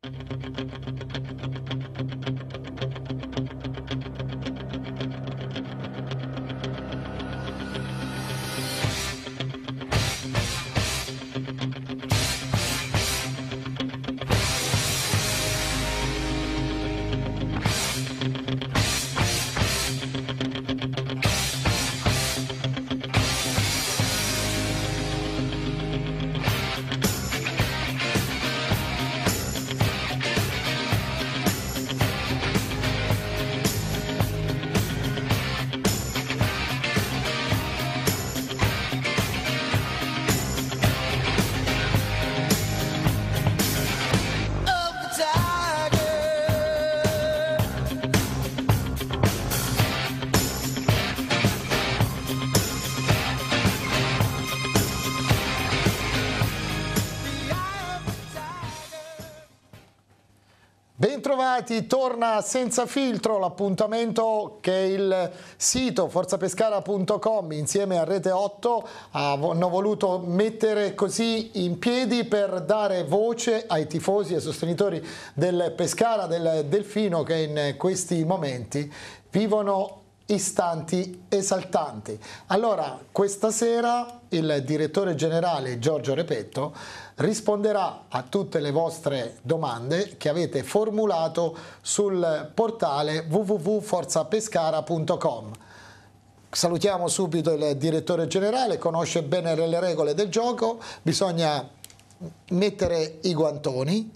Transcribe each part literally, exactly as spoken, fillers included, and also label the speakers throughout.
Speaker 1: Bentrovati, torna Senza Filtro, l'appuntamento che il sito forza pescara punto com insieme a Rete otto hanno voluto mettere così in piedi per dare voce ai tifosi e ai sostenitori del Pescara, del Delfino, che in questi momenti vivono istanti esaltanti. Allora, questa sera il direttore generale Giorgio Repetto risponderà a tutte le vostre domande che avete formulato sul portale w w w punto forza pescara punto com. Salutiamo subito il direttore generale, conosce bene le regole del gioco, bisogna mettere i guantoni,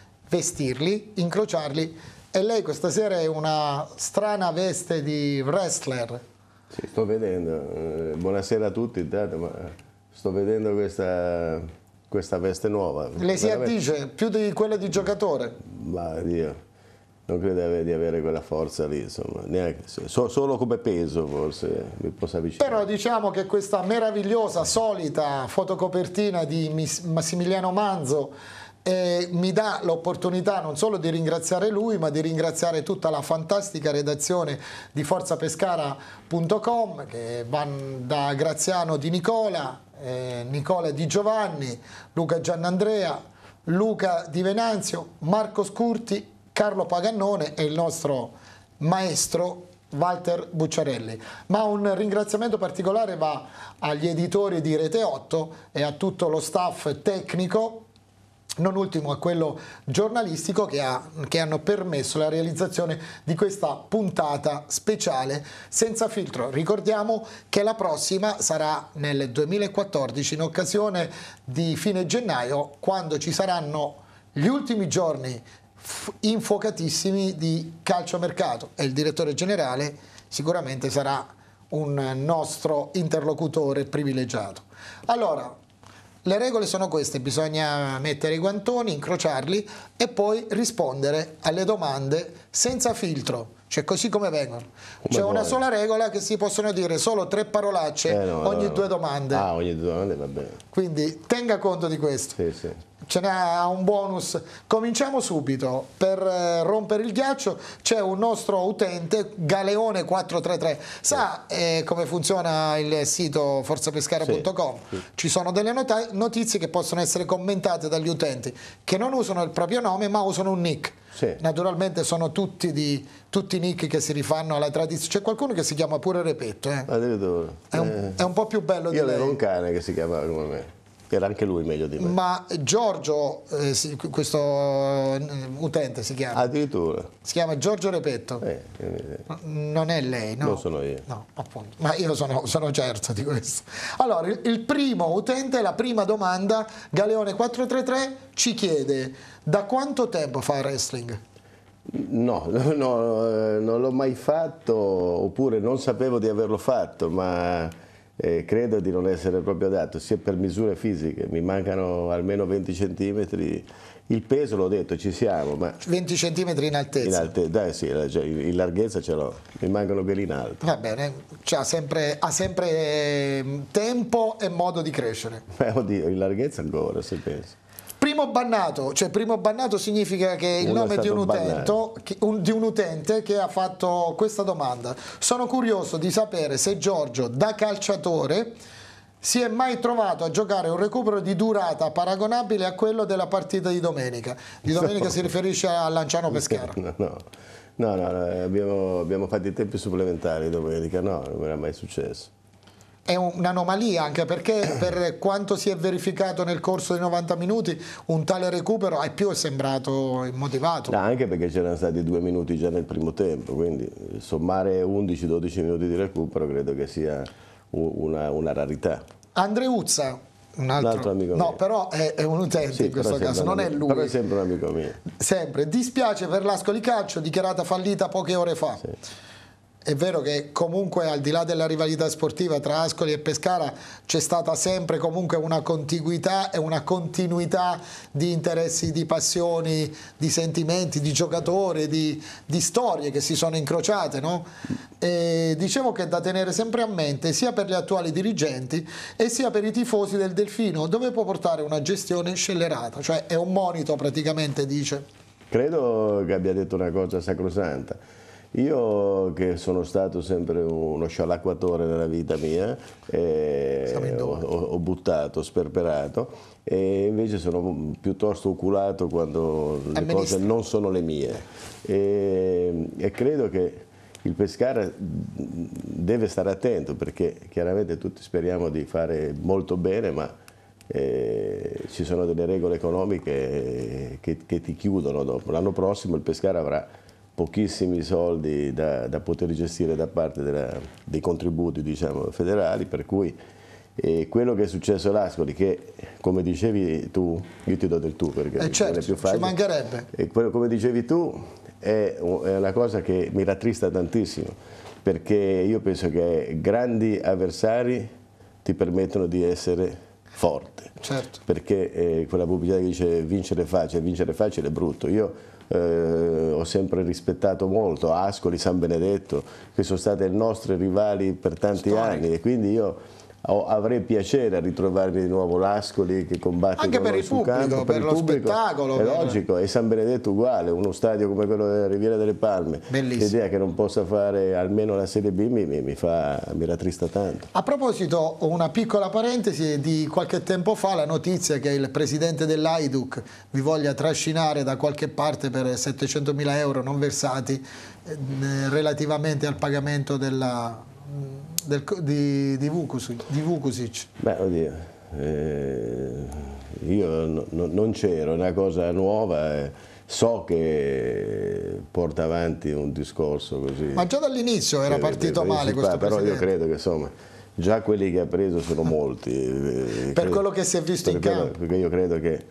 Speaker 1: vestirli, incrociarli. E lei questa sera è una strana veste di wrestler.
Speaker 2: Sì, sto vedendo. Eh, buonasera a tutti, intanto, ma sto vedendo questa, questa veste nuova.
Speaker 1: Le si
Speaker 2: veramente
Speaker 1: addice più di quella di giocatore?
Speaker 2: Ma Dio, non credo di avere, di avere quella forza lì, insomma. Neanche, so, solo come peso forse mi posso avvicinare.
Speaker 1: Però diciamo che questa meravigliosa, solita fotocopertina di Massimiliano Manzo E mi dà l'opportunità non solo di ringraziare lui, ma di ringraziare tutta la fantastica redazione di forza pescara punto com, che va da Graziano Di Nicola, eh, Nicola Di Giovanni, Luca Giannandrea, Luca Di Venanzio, Marco Scurti, Carlo Pagannone e il nostro maestro Walter Bucciarelli. Ma un ringraziamento particolare va agli editori di Rete otto e a tutto lo staff tecnico, non ultimo a quello giornalistico, che, ha, che hanno permesso la realizzazione di questa puntata speciale Senza Filtro. Ricordiamo che la prossima sarà nel duemilaquattordici, in occasione di fine gennaio, quando ci saranno gli ultimi giorni infuocatissimi di calciomercato e il direttore generale sicuramente sarà un nostro interlocutore privilegiato. Allora, le regole sono queste: bisogna mettere i guantoni, incrociarli e poi rispondere alle domande senza filtro, cioè così come vengono. C'è una sola regola, che si possono dire solo tre parolacce eh no, ogni no, no. due domande.
Speaker 2: Ah, ogni due domande va bene.
Speaker 1: Quindi tenga conto di questo.
Speaker 2: Sì, sì.
Speaker 1: Ce n'ha un bonus. Cominciamo subito. Per eh, rompere il ghiaccio c'è un nostro utente, Galeone quattro tre tre. Sa eh, come funziona il sito forza pescara punto com? Sì, sì. Ci sono delle notizie che possono essere commentate dagli utenti che non usano il proprio nome ma usano un nick. Sì. Naturalmente sono tutti, di, tutti nick che si rifanno alla tradizione. C'è qualcuno che si chiama pure Repetto. Eh?
Speaker 2: Addirittura.
Speaker 1: È un, è un po' più bello
Speaker 2: Io
Speaker 1: di lei.
Speaker 2: Io avevo un cane che si chiamava come me. Era anche lui meglio di me.
Speaker 1: Ma Giorgio, eh, si, questo uh, utente si chiama?
Speaker 2: Addirittura.
Speaker 1: Si chiama Giorgio Repetto.
Speaker 2: Eh, eh,
Speaker 1: non è lei, no?
Speaker 2: Non sono io.
Speaker 1: No, appunto. Ma io sono, sono certo di questo. Allora, il, il primo utente, la prima domanda, Galeone quattro tre tre, ci chiede: da quanto tempo fa wrestling?
Speaker 2: No, no, no non l'ho mai fatto, oppure non sapevo di averlo fatto, ma... Eh, credo di non essere proprio adatto, sia per misure fisiche, mi mancano almeno venti centimetri, il peso l'ho detto, ci siamo, ma...
Speaker 1: venti centimetri in altezza?
Speaker 2: In altezza, dai sì, in larghezza ce l'ho, mi mancano quelli in alto.
Speaker 1: Va bene, cioè, ha sempre, ha sempre tempo e modo di crescere.
Speaker 2: Beh, oddio, in larghezza ancora, se pensi.
Speaker 1: Primo bannato, cioè primo bannato significa che il
Speaker 2: Uno
Speaker 1: nome di un, utento, che, un, di un utente che ha fatto questa domanda. Sono curioso di sapere se Giorgio, da calciatore, si è mai trovato a giocare un recupero di durata paragonabile a quello della partita di domenica? Di domenica no. Si riferisce a Lanciano Pescara.
Speaker 2: No, no, no, no, no abbiamo, abbiamo fatto i tempi supplementari domenica, no, non era mai successo.
Speaker 1: È un'anomalia anche perché per quanto si è verificato nel corso dei novanta minuti un tale recupero ai più è sembrato immotivato.
Speaker 2: No, anche perché c'erano stati due minuti già nel primo tempo, quindi sommare undici dodici minuti di recupero credo che sia una, una rarità.
Speaker 1: Andreuzza, un altro,
Speaker 2: un altro amico
Speaker 1: no,
Speaker 2: mio.
Speaker 1: però è, è un utente sì, in questo caso, non è lui.
Speaker 2: Però è sempre un amico mio.
Speaker 1: Sempre. Dispiace per l'Ascoli Calcio, dichiarata fallita poche ore fa. Sì. È vero che comunque al di là della rivalità sportiva tra Ascoli e Pescara c'è stata sempre comunque una contiguità e una continuità di interessi, di passioni, di sentimenti, di giocatori, di, di storie che si sono incrociate, no? E dicevo che è da tenere sempre a mente sia per gli attuali dirigenti e sia per i tifosi del Delfino, dove può portare una gestione scellerata, cioè è un monito praticamente, dice.
Speaker 2: Credo che abbia detto una cosa sacrosanta. Io che sono stato sempre uno scialacquatore nella vita mia, eh, ho, ho buttato, sperperato, e invece sono piuttosto oculato quando le cose non sono le mie. E, e credo che il Pescara deve stare attento, perché chiaramente tutti speriamo di fare molto bene, ma eh, ci sono delle regole economiche che, che ti chiudono dopo. L'anno prossimo il Pescara avrà pochissimi soldi da, da poter gestire da parte della, dei contributi, diciamo, federali, per cui eh, quello che è successo all'Ascoli, che come dicevi tu, io ti do del tu perché
Speaker 1: eh certo,
Speaker 2: è più facile,
Speaker 1: ci mancherebbe.
Speaker 2: E quello, come dicevi tu, è, è una cosa che mi rattrista tantissimo, perché io penso che grandi avversari ti permettono di essere forte,
Speaker 1: certo.
Speaker 2: Perché eh, quella pubblicità che dice vincere facile, vincere facile è brutto. Io Eh, ho sempre rispettato molto Ascoli, San Benedetto, che sono state le nostre rivali per tanti Storico. anni, e quindi io ho, avrei piacere a ritrovarmi di nuovo l'Ascoli che combatte
Speaker 1: anche
Speaker 2: con
Speaker 1: per
Speaker 2: noi
Speaker 1: il
Speaker 2: sul
Speaker 1: pubblico,
Speaker 2: campo,
Speaker 1: per,
Speaker 2: per
Speaker 1: lo
Speaker 2: il pubblico,
Speaker 1: spettacolo.
Speaker 2: È
Speaker 1: per...
Speaker 2: logico, e San Benedetto uguale, uno stadio come quello della Riviera delle Palme. L'idea che non possa fare almeno la Serie B mi, mi, mi, fa, mi rattrista tanto.
Speaker 1: A proposito, una piccola parentesi, di qualche tempo fa la notizia che il presidente dell'Hajduk vi voglia trascinare da qualche parte per settecentomila euro non versati eh, relativamente al pagamento della... Del, di, di, Vukusic, di Vukusic.
Speaker 2: Beh, oddio, eh, io no, no, non c'ero, è una cosa nuova, eh, so che porta avanti un discorso così.
Speaker 1: Ma già dall'inizio era partito male questo
Speaker 2: qua,
Speaker 1: presidente.
Speaker 2: Però io credo che insomma, già quelli che ha preso sono molti. Eh,
Speaker 1: per
Speaker 2: credo,
Speaker 1: quello che si è visto in
Speaker 2: quello,
Speaker 1: campo.
Speaker 2: Perché io credo che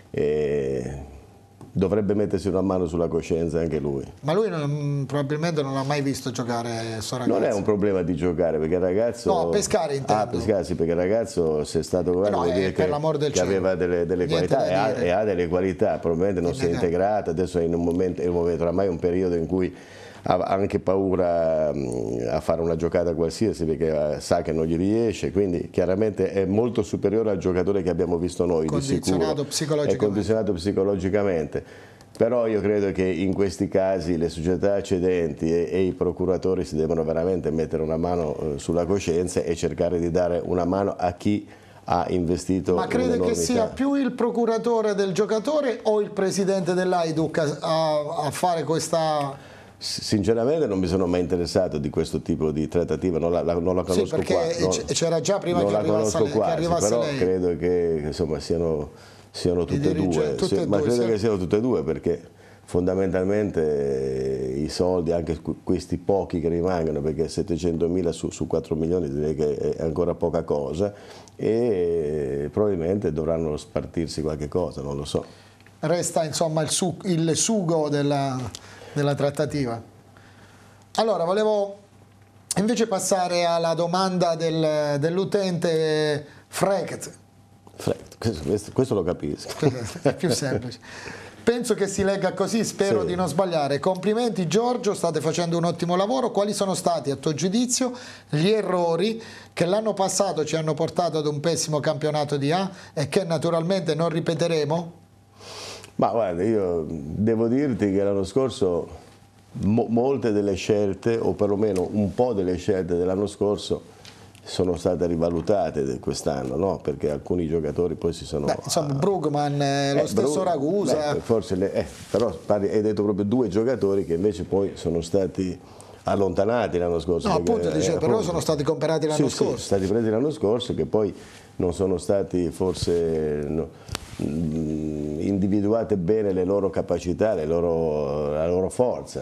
Speaker 2: eh, dovrebbe mettersi una mano sulla coscienza anche lui.
Speaker 1: Ma lui non, probabilmente non ha mai visto giocare sto ragazzo.
Speaker 2: Non è un problema di giocare, perché il ragazzo...
Speaker 1: No, pescare intendo.
Speaker 2: Ah, pescare, sì, perché il ragazzo, se è stato guardato,
Speaker 1: no,
Speaker 2: vuol dire che,
Speaker 1: del
Speaker 2: che aveva delle, delle qualità e ha, e ha delle qualità, probabilmente non si è integrata, adesso è in un momento, è un momento, oramai è un periodo in cui ha anche paura a fare una giocata qualsiasi, perché sa che non gli riesce, quindi chiaramente è molto superiore al giocatore che abbiamo visto noi, di sicuro.
Speaker 1: Psicologicamente.
Speaker 2: È condizionato psicologicamente. Però io credo che in questi casi le società cedenti e, e i procuratori si devono veramente mettere una mano eh, sulla coscienza e cercare di dare una mano a chi ha investito.
Speaker 1: Ma crede che sia più il procuratore del giocatore o il presidente dell'Hajduk a, a fare questa...
Speaker 2: Sinceramente non mi sono mai interessato di questo tipo di trattativa, non la, la, non la conosco
Speaker 1: sì,
Speaker 2: qua.
Speaker 1: C'era già prima
Speaker 2: non
Speaker 1: che
Speaker 2: la
Speaker 1: arrivasse,
Speaker 2: conosco
Speaker 1: lei,
Speaker 2: quasi,
Speaker 1: che arrivasse
Speaker 2: però
Speaker 1: lei.
Speaker 2: credo che insomma siano, siano tutte e due,
Speaker 1: tutte
Speaker 2: sì,
Speaker 1: e
Speaker 2: ma
Speaker 1: due,
Speaker 2: credo
Speaker 1: sì.
Speaker 2: che siano tutte e due, perché fondamentalmente i soldi, anche questi pochi che rimangono, perché settecentomila su, su quattro milioni direi che è ancora poca cosa, e probabilmente dovranno spartirsi qualche cosa, non lo so.
Speaker 1: Resta insomma il, su, il sugo della, della trattativa. Allora, volevo invece passare alla domanda del, dell'utente Frect.
Speaker 2: Frect, questo, questo lo capisco.
Speaker 1: È più semplice. Penso che si legga così, spero sì. di non sbagliare. Complimenti Giorgio, state facendo un ottimo lavoro. Quali sono stati, a tuo giudizio, gli errori che l'anno passato ci hanno portato ad un pessimo campionato di A e che naturalmente non ripeteremo?
Speaker 2: Ma guarda, io devo dirti che l'anno scorso Mo molte delle scelte, o perlomeno un po' delle scelte dell'anno scorso, sono state rivalutate quest'anno, no? Perché alcuni giocatori poi si sono...
Speaker 1: Beh, insomma, Brugman, eh, lo
Speaker 2: eh,
Speaker 1: stesso
Speaker 2: Brug,
Speaker 1: Ragusa...
Speaker 2: beh, forse le, eh, però parli, hai detto proprio due giocatori che invece poi sono stati allontanati l'anno scorso.
Speaker 1: No,
Speaker 2: perché,
Speaker 1: appunto, dice,
Speaker 2: eh,
Speaker 1: però
Speaker 2: appunto,
Speaker 1: sono stati comprati l'anno
Speaker 2: sì,
Speaker 1: scorso.
Speaker 2: Sì, sono stati presi l'anno scorso, che poi non sono stati forse... No, individuate bene le loro capacità, le loro, la loro forza,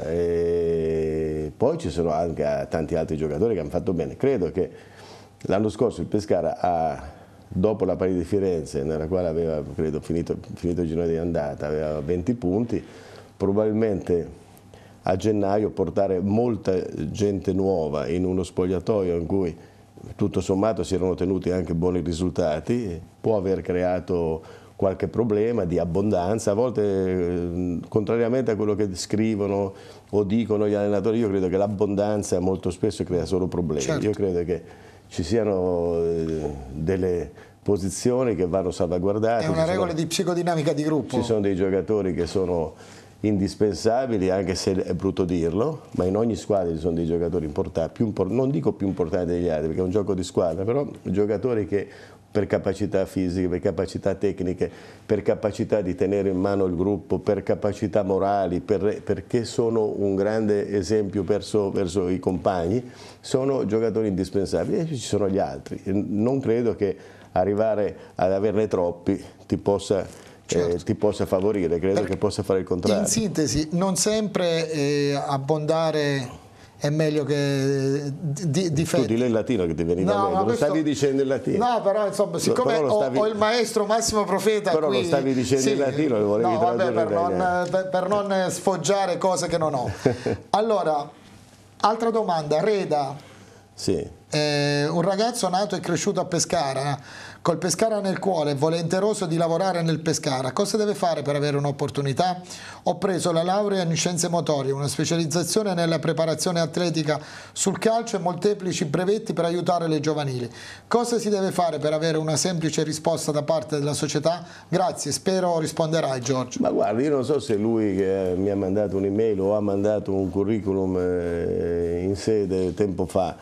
Speaker 2: e poi ci sono anche tanti altri giocatori che hanno fatto bene. Credo che l'anno scorso il Pescara ha, dopo la partita di Firenze, nella quale aveva credo, finito, finito il girone di andata, aveva venti punti, probabilmente a gennaio portare molta gente nuova in uno spogliatoio in cui tutto sommato si erano ottenuti anche buoni risultati, può aver creato qualche problema di abbondanza. A volte, eh, contrariamente a quello che scrivono o dicono gli allenatori, io credo che l'abbondanza molto spesso crea solo problemi.
Speaker 1: Certo.
Speaker 2: Io credo che ci siano eh, delle posizioni che vanno salvaguardate.
Speaker 1: È una regola di psicodinamica di gruppo.
Speaker 2: Ci sono dei giocatori che sono indispensabili, anche se è brutto dirlo, ma in ogni squadra ci sono dei giocatori importanti, più import- non dico più importanti degli altri, perché è un gioco di squadra, però giocatori che per capacità fisiche, per capacità tecniche, per capacità di tenere in mano il gruppo, per capacità morali, per, perché sono un grande esempio verso, verso i compagni, sono giocatori indispensabili, e ci sono gli altri. Non credo che arrivare ad averne troppi ti possa... Certo. Eh, ti possa favorire, credo per, che possa fare il contrario.
Speaker 1: In sintesi, non sempre eh, abbondare è meglio che di, difendere.
Speaker 2: Tu dillo in latino che ti veniva
Speaker 1: no,
Speaker 2: meglio, lo
Speaker 1: questo,
Speaker 2: stavi dicendo in latino.
Speaker 1: No, però insomma, siccome
Speaker 2: però stavi,
Speaker 1: ho, ho il maestro Massimo Profeta
Speaker 2: però
Speaker 1: qui...
Speaker 2: lo stavi dicendo
Speaker 1: sì,
Speaker 2: in latino e volevi
Speaker 1: no, vabbè, per, non, per, per non sfoggiare cose che non ho. Allora, altra domanda, Reda.
Speaker 2: Sì.
Speaker 1: Eh, un ragazzo nato e cresciuto a Pescara, col Pescara nel cuore, volenteroso di lavorare nel Pescara, cosa deve fare per avere un'opportunità? Ho preso la laurea in scienze motorie, una specializzazione nella preparazione atletica sul calcio e molteplici brevetti per aiutare le giovanili. Cosa si deve fare per avere una semplice risposta da parte della società? Grazie, spero risponderai, Giorgio.
Speaker 2: Ma guarda, io non so se lui che mi ha mandato un'email o ha mandato un curriculum in sede tempo fa.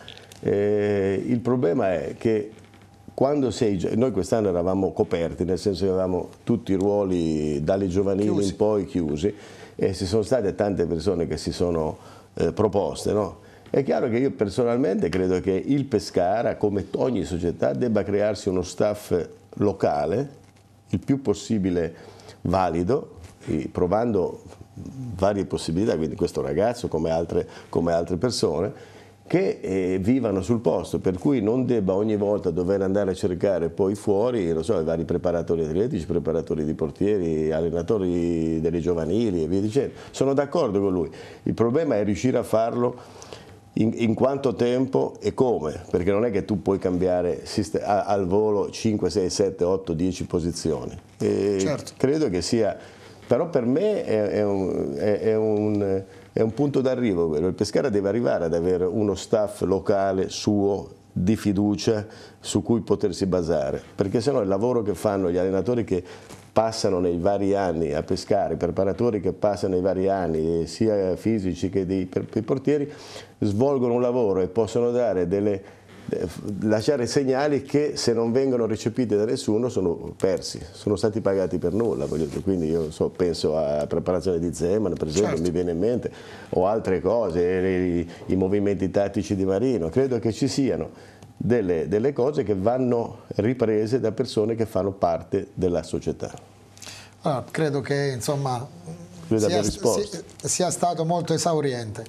Speaker 2: Eh, il problema è che quando sei, noi quest'anno eravamo coperti, nel senso che avevamo tutti i ruoli dalle giovanili chiusi. In poi chiusi, e ci sono state tante persone che si sono eh, proposte, no? È chiaro che io personalmente credo che il Pescara, come ogni società, debba crearsi uno staff locale il più possibile valido, provando varie possibilità, quindi questo ragazzo come altre, come altre persone, che eh, vivano sul posto, per cui non debba ogni volta dover andare a cercare poi fuori, lo so, i vari preparatori atletici, preparatori di portieri, allenatori delle giovanili e via dicendo. Sono d'accordo con lui, il problema è riuscire a farlo in, in quanto tempo e come, perché non è che tu puoi cambiare al volo cinque, sei, sette, otto, dieci posizioni. E certo. Credo che sia, però per me è, è un... È, è un È un punto d'arrivo quello, il Pescara deve arrivare ad avere uno staff locale suo, di fiducia, su cui potersi basare, perché sennò il lavoro che fanno gli allenatori che passano nei vari anni a Pescara, i preparatori che passano nei vari anni, sia fisici che dei, per, per i portieri, svolgono un lavoro e possono dare delle... lasciare segnali che se non vengono recepiti da nessuno sono persi, sono stati pagati per nulla. Quindi io so, penso alla preparazione di Zeman, per esempio, certo. Mi viene in mente, o altre cose, i, i movimenti tattici di Marino. Credo che ci siano delle, delle cose che vanno riprese da persone che fanno parte della società.
Speaker 1: Allora, credo che insomma sia, sia, sia stato molto esauriente.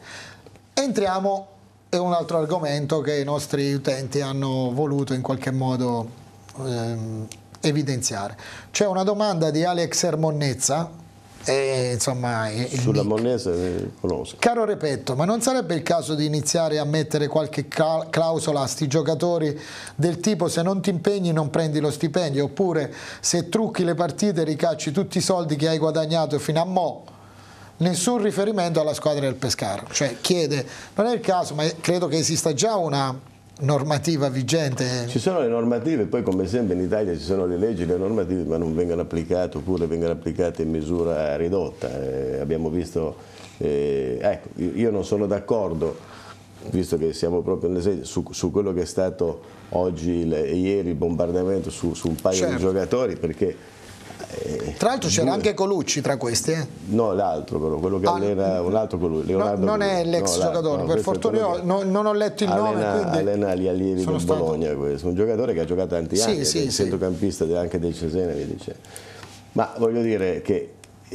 Speaker 1: Entriamo è un altro argomento che i nostri utenti hanno voluto in qualche modo ehm, evidenziare. C'è una domanda di Alex Ermonnezza, e, insomma,
Speaker 2: sulla Monnezza conosco.
Speaker 1: Caro Repetto, ma non sarebbe il caso di iniziare a mettere qualche clausola a sti giocatori del tipo se non ti impegni non prendi lo stipendio, oppure se trucchi le partite ricacci tutti i soldi che hai guadagnato fino a mo'? Nessun riferimento alla squadra del Pescara, cioè chiede, non è il caso, ma credo che esista già una normativa vigente.
Speaker 2: Ci sono le normative, poi come sempre in Italia ci sono le leggi, le normative, ma non vengono applicate oppure vengono applicate in misura ridotta. Eh, abbiamo visto, eh, ecco, io non sono d'accordo visto che siamo proprio nell'esempio, su, su quello che è stato oggi il, e ieri il bombardamento su, su un paio certo. di giocatori, perché
Speaker 1: eh, tra l'altro c'era anche Colucci tra questi, eh?
Speaker 2: No, l'altro però, quello che ah, allena un altro Colucci, Leonardo no,
Speaker 1: non
Speaker 2: Colucci.
Speaker 1: è l'ex no, giocatore, no, per fortuna che... non, non ho letto il
Speaker 2: allena,
Speaker 1: nome, quindi
Speaker 2: allena gli allievi del stato... Bologna, questo, un giocatore che ha giocato tanti
Speaker 1: sì,
Speaker 2: anni,
Speaker 1: sì,
Speaker 2: è
Speaker 1: sì.
Speaker 2: centrocampista anche del Cesena, mi dice. Ma voglio dire che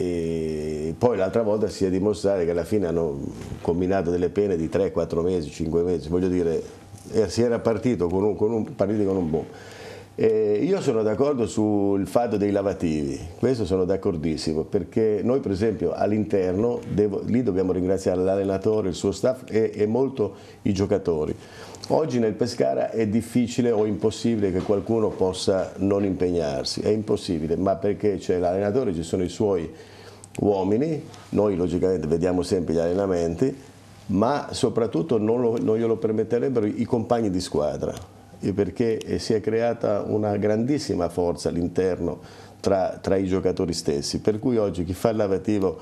Speaker 2: e poi l'altra volta si è dimostrato che alla fine hanno combinato delle pene di tre quattro mesi, cinque mesi, voglio dire, si era partito con un, con un, partito con un boom. Eh, io sono d'accordo sul fatto dei lavativi, questo sono d'accordissimo, perché noi per esempio all'interno, lì dobbiamo ringraziare l'allenatore, il suo staff e, e molto i giocatori. Oggi nel Pescara è difficile o impossibile che qualcuno possa non impegnarsi, è impossibile, ma perché c'è l'allenatore, ci sono i suoi uomini, noi logicamente vediamo sempre gli allenamenti, ma soprattutto non, lo, non glielo permetterebbero i compagni di squadra, perché si è creata una grandissima forza all'interno tra, tra i giocatori stessi, per cui oggi chi fa il lavativo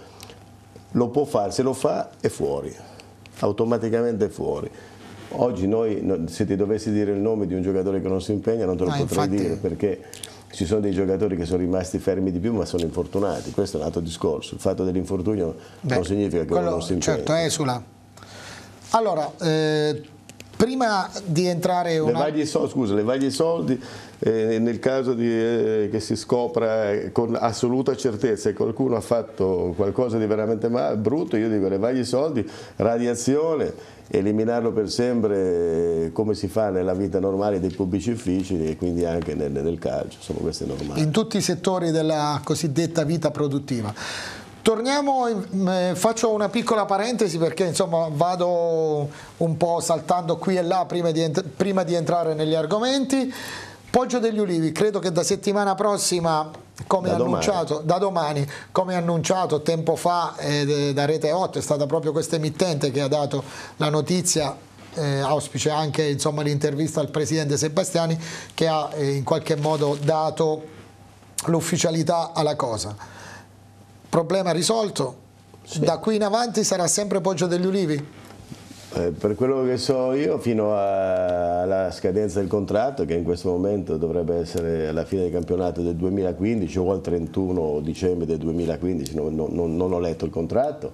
Speaker 2: lo può fare, se lo fa è fuori, automaticamente è fuori. Oggi noi, se ti dovessi dire il nome di un giocatore che non si impegna, non te lo ah, potrei infatti... dire, perché ci sono dei giocatori che sono rimasti fermi di più ma sono infortunati, questo è un altro discorso, il fatto dell'infortunio non significa che quello, uno non si impegna.
Speaker 1: Certo, esula. Allora, eh, prima di entrare una...
Speaker 2: le vaglie soldi, scusa, le vaglie soldi eh, nel caso di, eh, che si scopra eh, con assoluta certezza che qualcuno ha fatto qualcosa di veramente male, brutto, io dico le vaglie soldi, radiazione, eliminarlo per sempre eh, come si fa nella vita normale dei pubblici uffici e quindi anche nel, nel calcio, insomma questo è normale.
Speaker 1: In tutti i settori della cosiddetta vita produttiva. Torniamo, eh, faccio una piccola parentesi perché insomma vado un po' saltando qui e là prima di, prima di entrare negli argomenti. Poggio degli Ulivi, credo che da settimana prossima, come da annunciato, domani. da domani, come annunciato tempo fa eh, da Rete otto, è stata proprio questa emittente che ha dato la notizia, eh, auspice anche l'intervista al presidente Sebastiani, che ha eh, in qualche modo dato l'ufficialità alla cosa. Problema risolto? Sì. Da qui in avanti sarà sempre Poggio degli Ulivi?
Speaker 2: Eh, per quello che so io, fino a, alla scadenza del contratto, che in questo momento dovrebbe essere alla fine del campionato del duemilaquindici o al trentuno dicembre del duemilaquindici, non, non, non ho letto il contratto,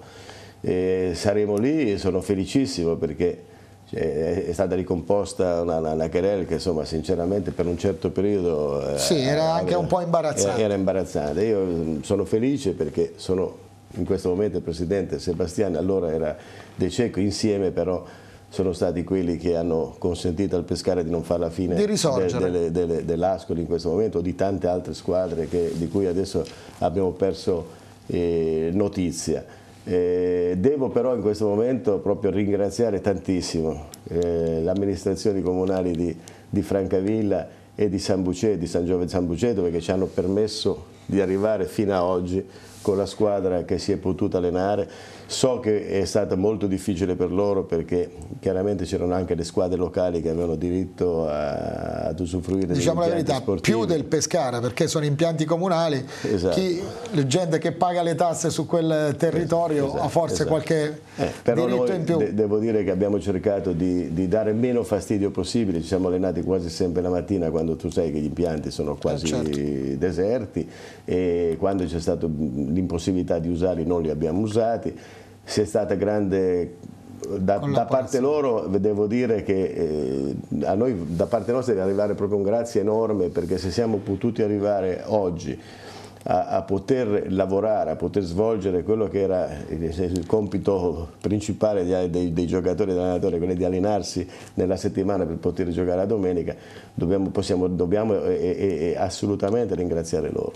Speaker 2: e saremo lì e sono felicissimo perché cioè, è stata ricomposta una, una, una querela che insomma sinceramente per un certo periodo
Speaker 1: sì, era anche aveva, un po' imbarazzante.
Speaker 2: Era imbarazzante. Io sono felice perché sono in questo momento il presidente Sebastiani, allora era De Cecco, insieme però sono stati quelli che hanno consentito al Pescara di non fare la fine de, de, de, dell'Ascoli in questo momento o di tante altre squadre che, di cui adesso abbiamo perso eh, notizia. Eh, devo però in questo momento proprio ringraziare tantissimo eh, le amministrazioni comunali di, di Francavilla e di San Buceto, di San Giove San Buceto, perché ci hanno permesso di arrivare fino a oggi con la squadra che si è potuta allenare. So che è stato molto difficile per loro perché chiaramente c'erano anche le squadre locali che avevano diritto a, ad usufruire degli
Speaker 1: diciamo la verità,
Speaker 2: sportivi.
Speaker 1: Più del Pescara perché sono impianti comunali, esatto. Chi, la gente che paga le tasse su quel territorio esatto, ha forse esatto. qualche
Speaker 2: eh, però
Speaker 1: diritto
Speaker 2: noi
Speaker 1: in più.
Speaker 2: De devo dire che abbiamo cercato di, di dare meno fastidio possibile, ci siamo allenati quasi sempre la mattina quando tu sai che gli impianti sono quasi eh, certo. deserti e quando c'è stata l'impossibilità di usarli non li abbiamo usati. Si è stata grande da, da parte loro, devo dire che eh, a noi da parte nostra deve arrivare proprio un grazie enorme perché se siamo potuti arrivare oggi a, a poter lavorare, a poter svolgere quello che era il, il compito principale dei, dei, dei giocatori e degli allenatori, quello di allenarsi nella settimana per poter giocare la domenica, dobbiamo, possiamo, dobbiamo e, e, e assolutamente ringraziare loro.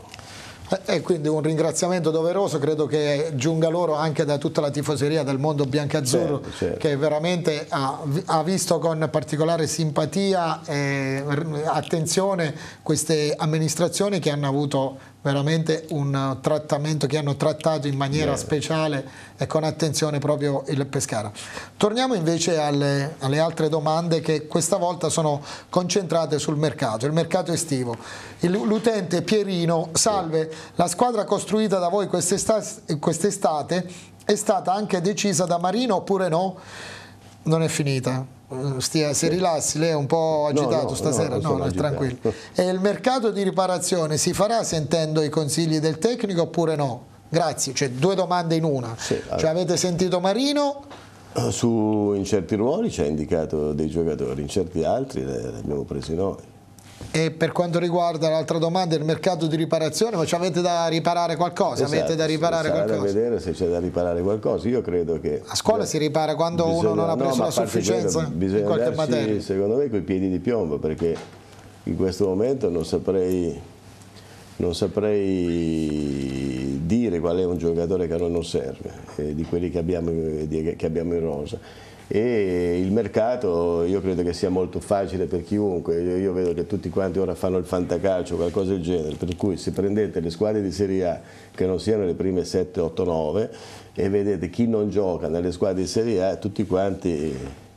Speaker 1: E quindi un ringraziamento doveroso credo che giunga loro anche da tutta la tifoseria del mondo biancazzurro certo, certo. che veramente ha, ha visto con particolare simpatia e attenzione queste amministrazioni che hanno avuto veramente un trattamento, che hanno trattato in maniera Beh. speciale e con attenzione proprio il Pescara. Torniamo invece alle, alle altre domande che questa volta sono concentrate sul mercato, il mercato estivo. L'utente Pierino, salve, la squadra costruita da voi quest'estate quest'estate è stata anche decisa da Marino oppure no? Non è finita? Stia, si rilassi, lei è un po' agitato
Speaker 2: no, no,
Speaker 1: stasera?
Speaker 2: No,
Speaker 1: no, no, è tranquillo. E il mercato di riparazione si farà sentendo i consigli del tecnico oppure no? Grazie, cioè due domande in una.
Speaker 2: Sì, allora.
Speaker 1: Cioè, avete sentito Marino?
Speaker 2: Su, in certi ruoli ci ha indicato dei giocatori, in certi altri li abbiamo presi noi.
Speaker 1: E per quanto riguarda l'altra domanda, il mercato di riparazione, ma ci avete da riparare qualcosa?
Speaker 2: Esatto,
Speaker 1: avete da riparare
Speaker 2: sarà
Speaker 1: qualcosa?
Speaker 2: da vedere se c'è da riparare qualcosa. Io credo che
Speaker 1: a scuola si ripara quando
Speaker 2: bisogna,
Speaker 1: uno non ha preso
Speaker 2: no,
Speaker 1: la sufficienza
Speaker 2: quello, bisogna
Speaker 1: in qualche
Speaker 2: andarci,
Speaker 1: materia.
Speaker 2: secondo me, coi piedi di piombo, perché in questo momento non saprei, non saprei dire qual è un giocatore che a noi non serve, eh, di quelli che abbiamo, di, che abbiamo in rosa. E il mercato io credo che sia molto facile per chiunque, io, io vedo che tutti quanti ora fanno il fantacalcio o qualcosa del genere, per cui se prendete le squadre di Serie A che non siano le prime sette, otto, nove e vedete chi non gioca nelle squadre di Serie A, tutti quanti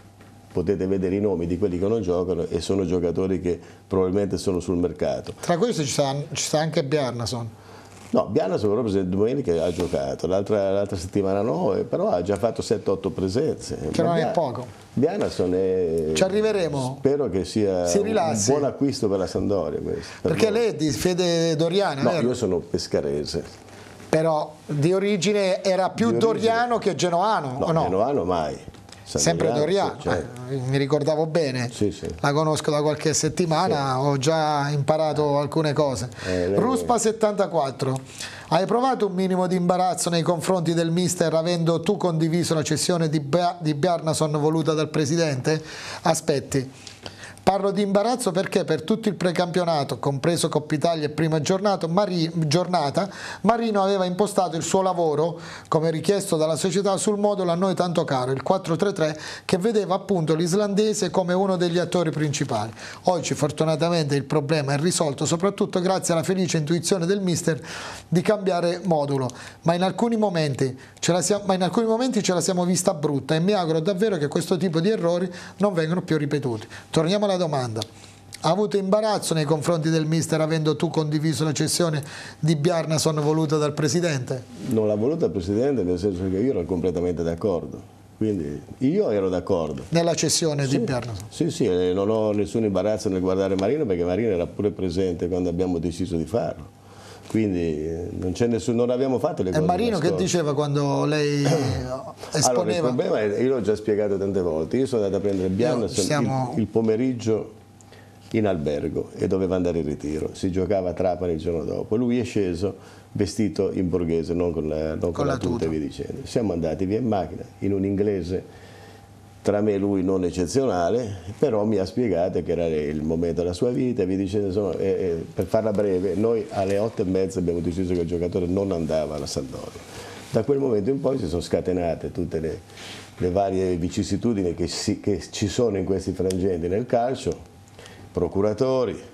Speaker 2: potete vedere i nomi di quelli che non giocano e sono giocatori che probabilmente sono sul mercato.
Speaker 1: Tra questi ci sta, ci sta anche Bjarnason.
Speaker 2: No, Bjarnason proprio domenica ha giocato, l'altra settimana no, però ha già fatto sette otto presenze.
Speaker 1: Che non è poco.
Speaker 2: Bjarnason è...
Speaker 1: Ci arriveremo.
Speaker 2: Spero che sia un buon acquisto per la Sampdoria questo. Per
Speaker 1: Perché
Speaker 2: noi.
Speaker 1: lei è di fede doriana,
Speaker 2: No,
Speaker 1: vero?
Speaker 2: io sono pescarese.
Speaker 1: Però di origine era più
Speaker 2: Di origine...
Speaker 1: doriano che genoano,
Speaker 2: no,
Speaker 1: o no?
Speaker 2: genoano mai.
Speaker 1: Sempre Doriano,
Speaker 2: sì, certo.
Speaker 1: eh, mi ricordavo bene,
Speaker 2: sì, sì.
Speaker 1: La conosco da qualche settimana, sì. Ho già imparato alcune cose.
Speaker 2: Eh, lei...
Speaker 1: Ruspa settantaquattro, hai provato un minimo di imbarazzo nei confronti del mister avendo tu condiviso la cessione di, di Bjarnason voluta dal presidente? Aspetti. Parlo di imbarazzo perché per tutto il precampionato, compreso Coppa Italia e prima giornata, Mari, giornata, Marino aveva impostato il suo lavoro, come richiesto dalla società, sul modulo a noi tanto caro, il quattro tre tre, che vedeva appunto l'islandese come uno degli attori principali. Oggi fortunatamente il problema è risolto, soprattutto grazie alla felice intuizione del mister di cambiare modulo, ma in alcuni momenti ce la siamo, ma in alcuni momenti ce la siamo vista brutta e mi auguro davvero che questo tipo di errori non vengano più ripetuti. Torniamo alla domanda. Ha avuto imbarazzo nei confronti del mister avendo tu condiviso la cessione di Bjarnason voluta dal presidente?
Speaker 2: Non l'ha voluta il presidente, nel senso che io ero completamente d'accordo. Quindi io ero d'accordo.
Speaker 1: Nella cessione
Speaker 2: sì,
Speaker 1: di Bjarnason?
Speaker 2: Sì, sì, non ho nessun imbarazzo nel guardare Marino perché Marino era pure presente quando abbiamo deciso di farlo. Quindi non, c'è nessun, non abbiamo fatto le
Speaker 1: e
Speaker 2: cose.
Speaker 1: E Marino che diceva quando lei esponeva?
Speaker 2: Allora, il problema è, io l'ho già spiegato tante volte, io sono andato a prendere Bjarnason siamo... il, il pomeriggio in albergo e doveva andare in ritiro, si giocava a Trapani il giorno dopo, lui è sceso vestito in borghese, non con la, non con con la tuta, tuta e via dicendo. Siamo andati via in macchina, in un inglese tra me e lui non eccezionale, però mi ha spiegato che era il momento della sua vita, vi dicendo, insomma, eh, eh, per farla breve, noi alle otto e mezza abbiamo deciso che il giocatore non andava alla Sampdoria. Da quel momento in poi si sono scatenate tutte le, le varie vicissitudini che, si, che ci sono in questi frangenti nel calcio, procuratori,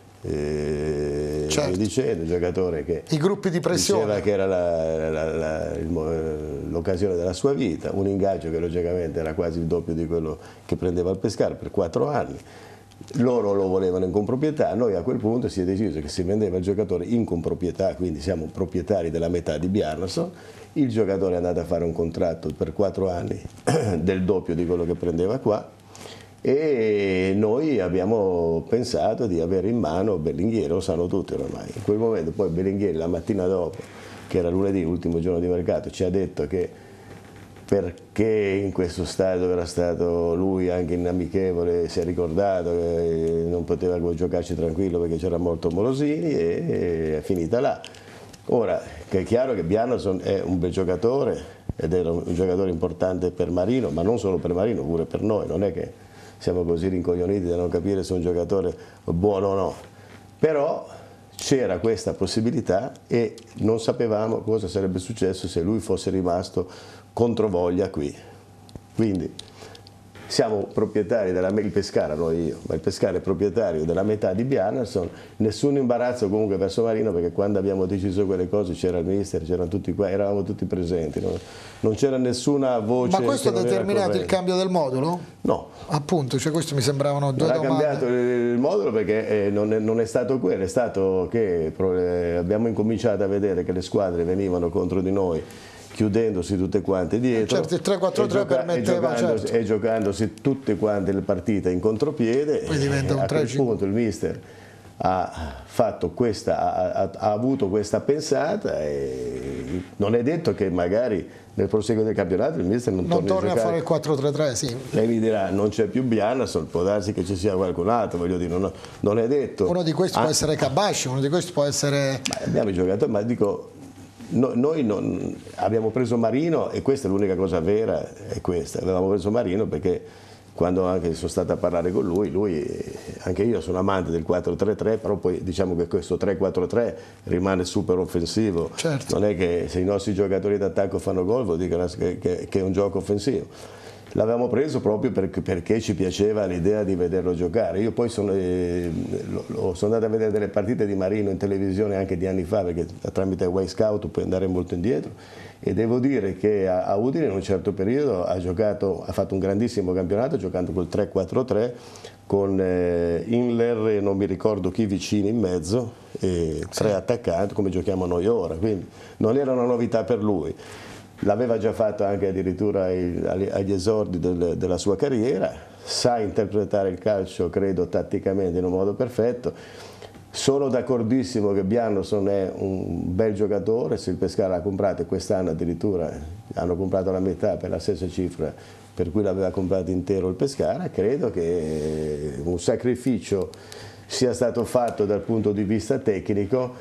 Speaker 2: eh, certo. via dicendo, il giocatore che
Speaker 1: i gruppi di pressione
Speaker 2: diceva che era l'occasione della sua vita, un ingaggio che logicamente era quasi il doppio di quello che prendeva al Pescara per quattro anni, loro lo volevano in comproprietà, noi a quel punto si è deciso che si vendeva il giocatore in comproprietà, quindi siamo proprietari della metà di Bjarnason, il giocatore è andato a fare un contratto per quattro anni del doppio di quello che prendeva qua, e noi abbiamo pensato di avere in mano Berlinghieri, lo sanno tutti ormai. In quel momento poi Berlinghieri la mattina dopo, che era lunedì, l'ultimo giorno di mercato, ci ha detto che perché in questo stadio dove era stato lui anche in amichevole si è ricordato che non poteva giocarci tranquillo perché c'era molto Morosini e è finita là. Ora, che è chiaro che Bjarnason è un bel giocatore ed era un giocatore importante per Marino, ma non solo per Marino, pure per noi, non è che siamo così rincoglioniti da non capire se è un giocatore buono o no, però c'era questa possibilità e non sapevamo cosa sarebbe successo se lui fosse rimasto controvoglia qui. Quindi siamo proprietari della il Pescara, non io, ma il Pescara è proprietario della metà di Bjarnason, nessun imbarazzo comunque verso Marino perché quando abbiamo deciso quelle cose c'era il mister, c'erano tutti qua, eravamo tutti presenti, no? Non c'era nessuna voce.
Speaker 1: Ma questo ha determinato il cambio del modulo?
Speaker 2: No.
Speaker 1: Appunto, cioè questo mi sembravano due domande.
Speaker 2: Non ha cambiato il modulo perché eh, non, è, non è stato quello, è stato che eh, abbiamo incominciato a vedere che le squadre venivano contro di noi chiudendosi tutte quante dietro,
Speaker 1: certo, il tre quattro tre permetteva,
Speaker 2: e, giocandosi,
Speaker 1: certo.
Speaker 2: e giocandosi tutte quante le partite in contropiede.
Speaker 1: Poi diventa un
Speaker 2: a quel punto il mister ha, fatto questa, ha, ha avuto questa pensata, e non è detto che magari nel proseguo del campionato il mister non,
Speaker 1: non
Speaker 2: torni a,
Speaker 1: torna a fare il quattro tre tre, sì.
Speaker 2: Lei mi dirà non c'è più Bjarnason, può darsi che ci sia qualcun altro, voglio dire, non, non è detto.
Speaker 1: Uno di questi ah. può essere Kabasci, uno di questi può essere...
Speaker 2: Ma abbiamo giocato, ma dico, no, noi non, abbiamo preso Marino, e questa è l'unica cosa vera, è questa, avevamo preso Marino perché quando anche sono stato a parlare con lui, lui, anche io sono amante del quattro tre tre, però poi diciamo che questo tre quattro tre rimane super offensivo,
Speaker 1: certo.
Speaker 2: Non è che se i nostri giocatori d'attacco fanno gol vuol dire che, che, che è un gioco offensivo. L'avevamo preso proprio perché, perché ci piaceva l'idea di vederlo giocare. Io poi sono, eh, lo, sono andato a vedere delle partite di Marino in televisione anche di anni fa, perché tramite Way Scout puoi andare molto indietro, e devo dire che a, a Udine in un certo periodo ha, giocato, ha fatto un grandissimo campionato giocando col tre quattro tre con eh, Inler e non mi ricordo chi vicini in mezzo, e tre sì. attaccanti come giochiamo noi ora, quindi non era una novità per lui. L'aveva già fatto anche addirittura agli esordi del, della sua carriera, sa interpretare il calcio, credo, tatticamente in un modo perfetto. Sono d'accordissimo che Bjarnason è un bel giocatore, se il Pescara l'ha comprato, e quest'anno addirittura hanno comprato la metà per la stessa cifra per cui l'aveva comprato intero il Pescara. Credo che un sacrificio sia stato fatto dal punto di vista tecnico,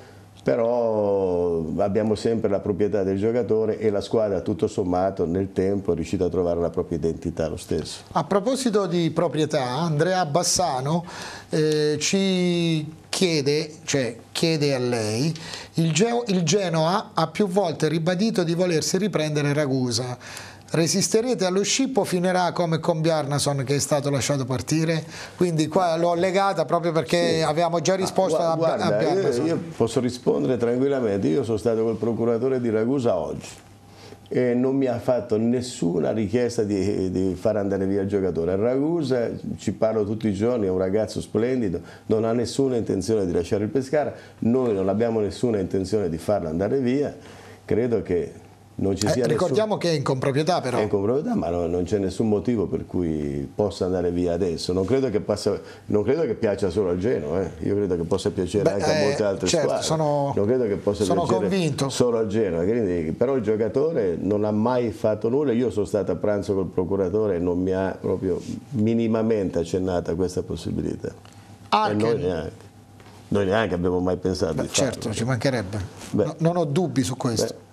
Speaker 2: però abbiamo sempre la proprietà del giocatore e la squadra tutto sommato nel tempo è riuscita a trovare la propria identità lo stesso.
Speaker 1: A proposito di proprietà, Andrea Bassano eh, ci chiede, cioè chiede a lei, il, Ge il Genoa ha più volte ribadito di volersi riprendere Ragusa. Resisterete allo scippo o finirà come con Bjarnason che è stato lasciato partire? Quindi qua l'ho legata proprio perché sì. avevamo già risposto ah,
Speaker 2: guarda,
Speaker 1: a, a Bjarnason.
Speaker 2: Io, io posso rispondere tranquillamente, io sono stato col procuratore di Ragusa oggi e non mi ha fatto nessuna richiesta di, di far andare via il giocatore. Ragusa, ci parlo tutti i giorni, è un ragazzo splendido, non ha nessuna intenzione di lasciare il Pescara, noi non abbiamo nessuna intenzione di farlo andare via, credo che non ci sia
Speaker 1: eh, ricordiamo
Speaker 2: nessun...
Speaker 1: che è in comproprietà però.
Speaker 2: È in comproprietà, ma no, non c'è nessun motivo per cui possa andare via adesso. Non credo che, passa, non credo che piaccia solo al Genoa, eh. Io credo che possa piacere Beh, anche a molte altre
Speaker 1: certo,
Speaker 2: squadre.
Speaker 1: Sono,
Speaker 2: non credo che possa
Speaker 1: sono
Speaker 2: piacere
Speaker 1: convinto.
Speaker 2: solo al Genoa. Quindi, però il giocatore non ha mai fatto nulla. Io sono stato a pranzo col procuratore e non mi ha proprio minimamente accennata questa possibilità.
Speaker 1: Arken.
Speaker 2: E noi neanche. Noi neanche abbiamo mai pensato
Speaker 1: Beh,
Speaker 2: di farlo.
Speaker 1: Certo, ci mancherebbe. No, non ho dubbi su questo.
Speaker 2: Beh.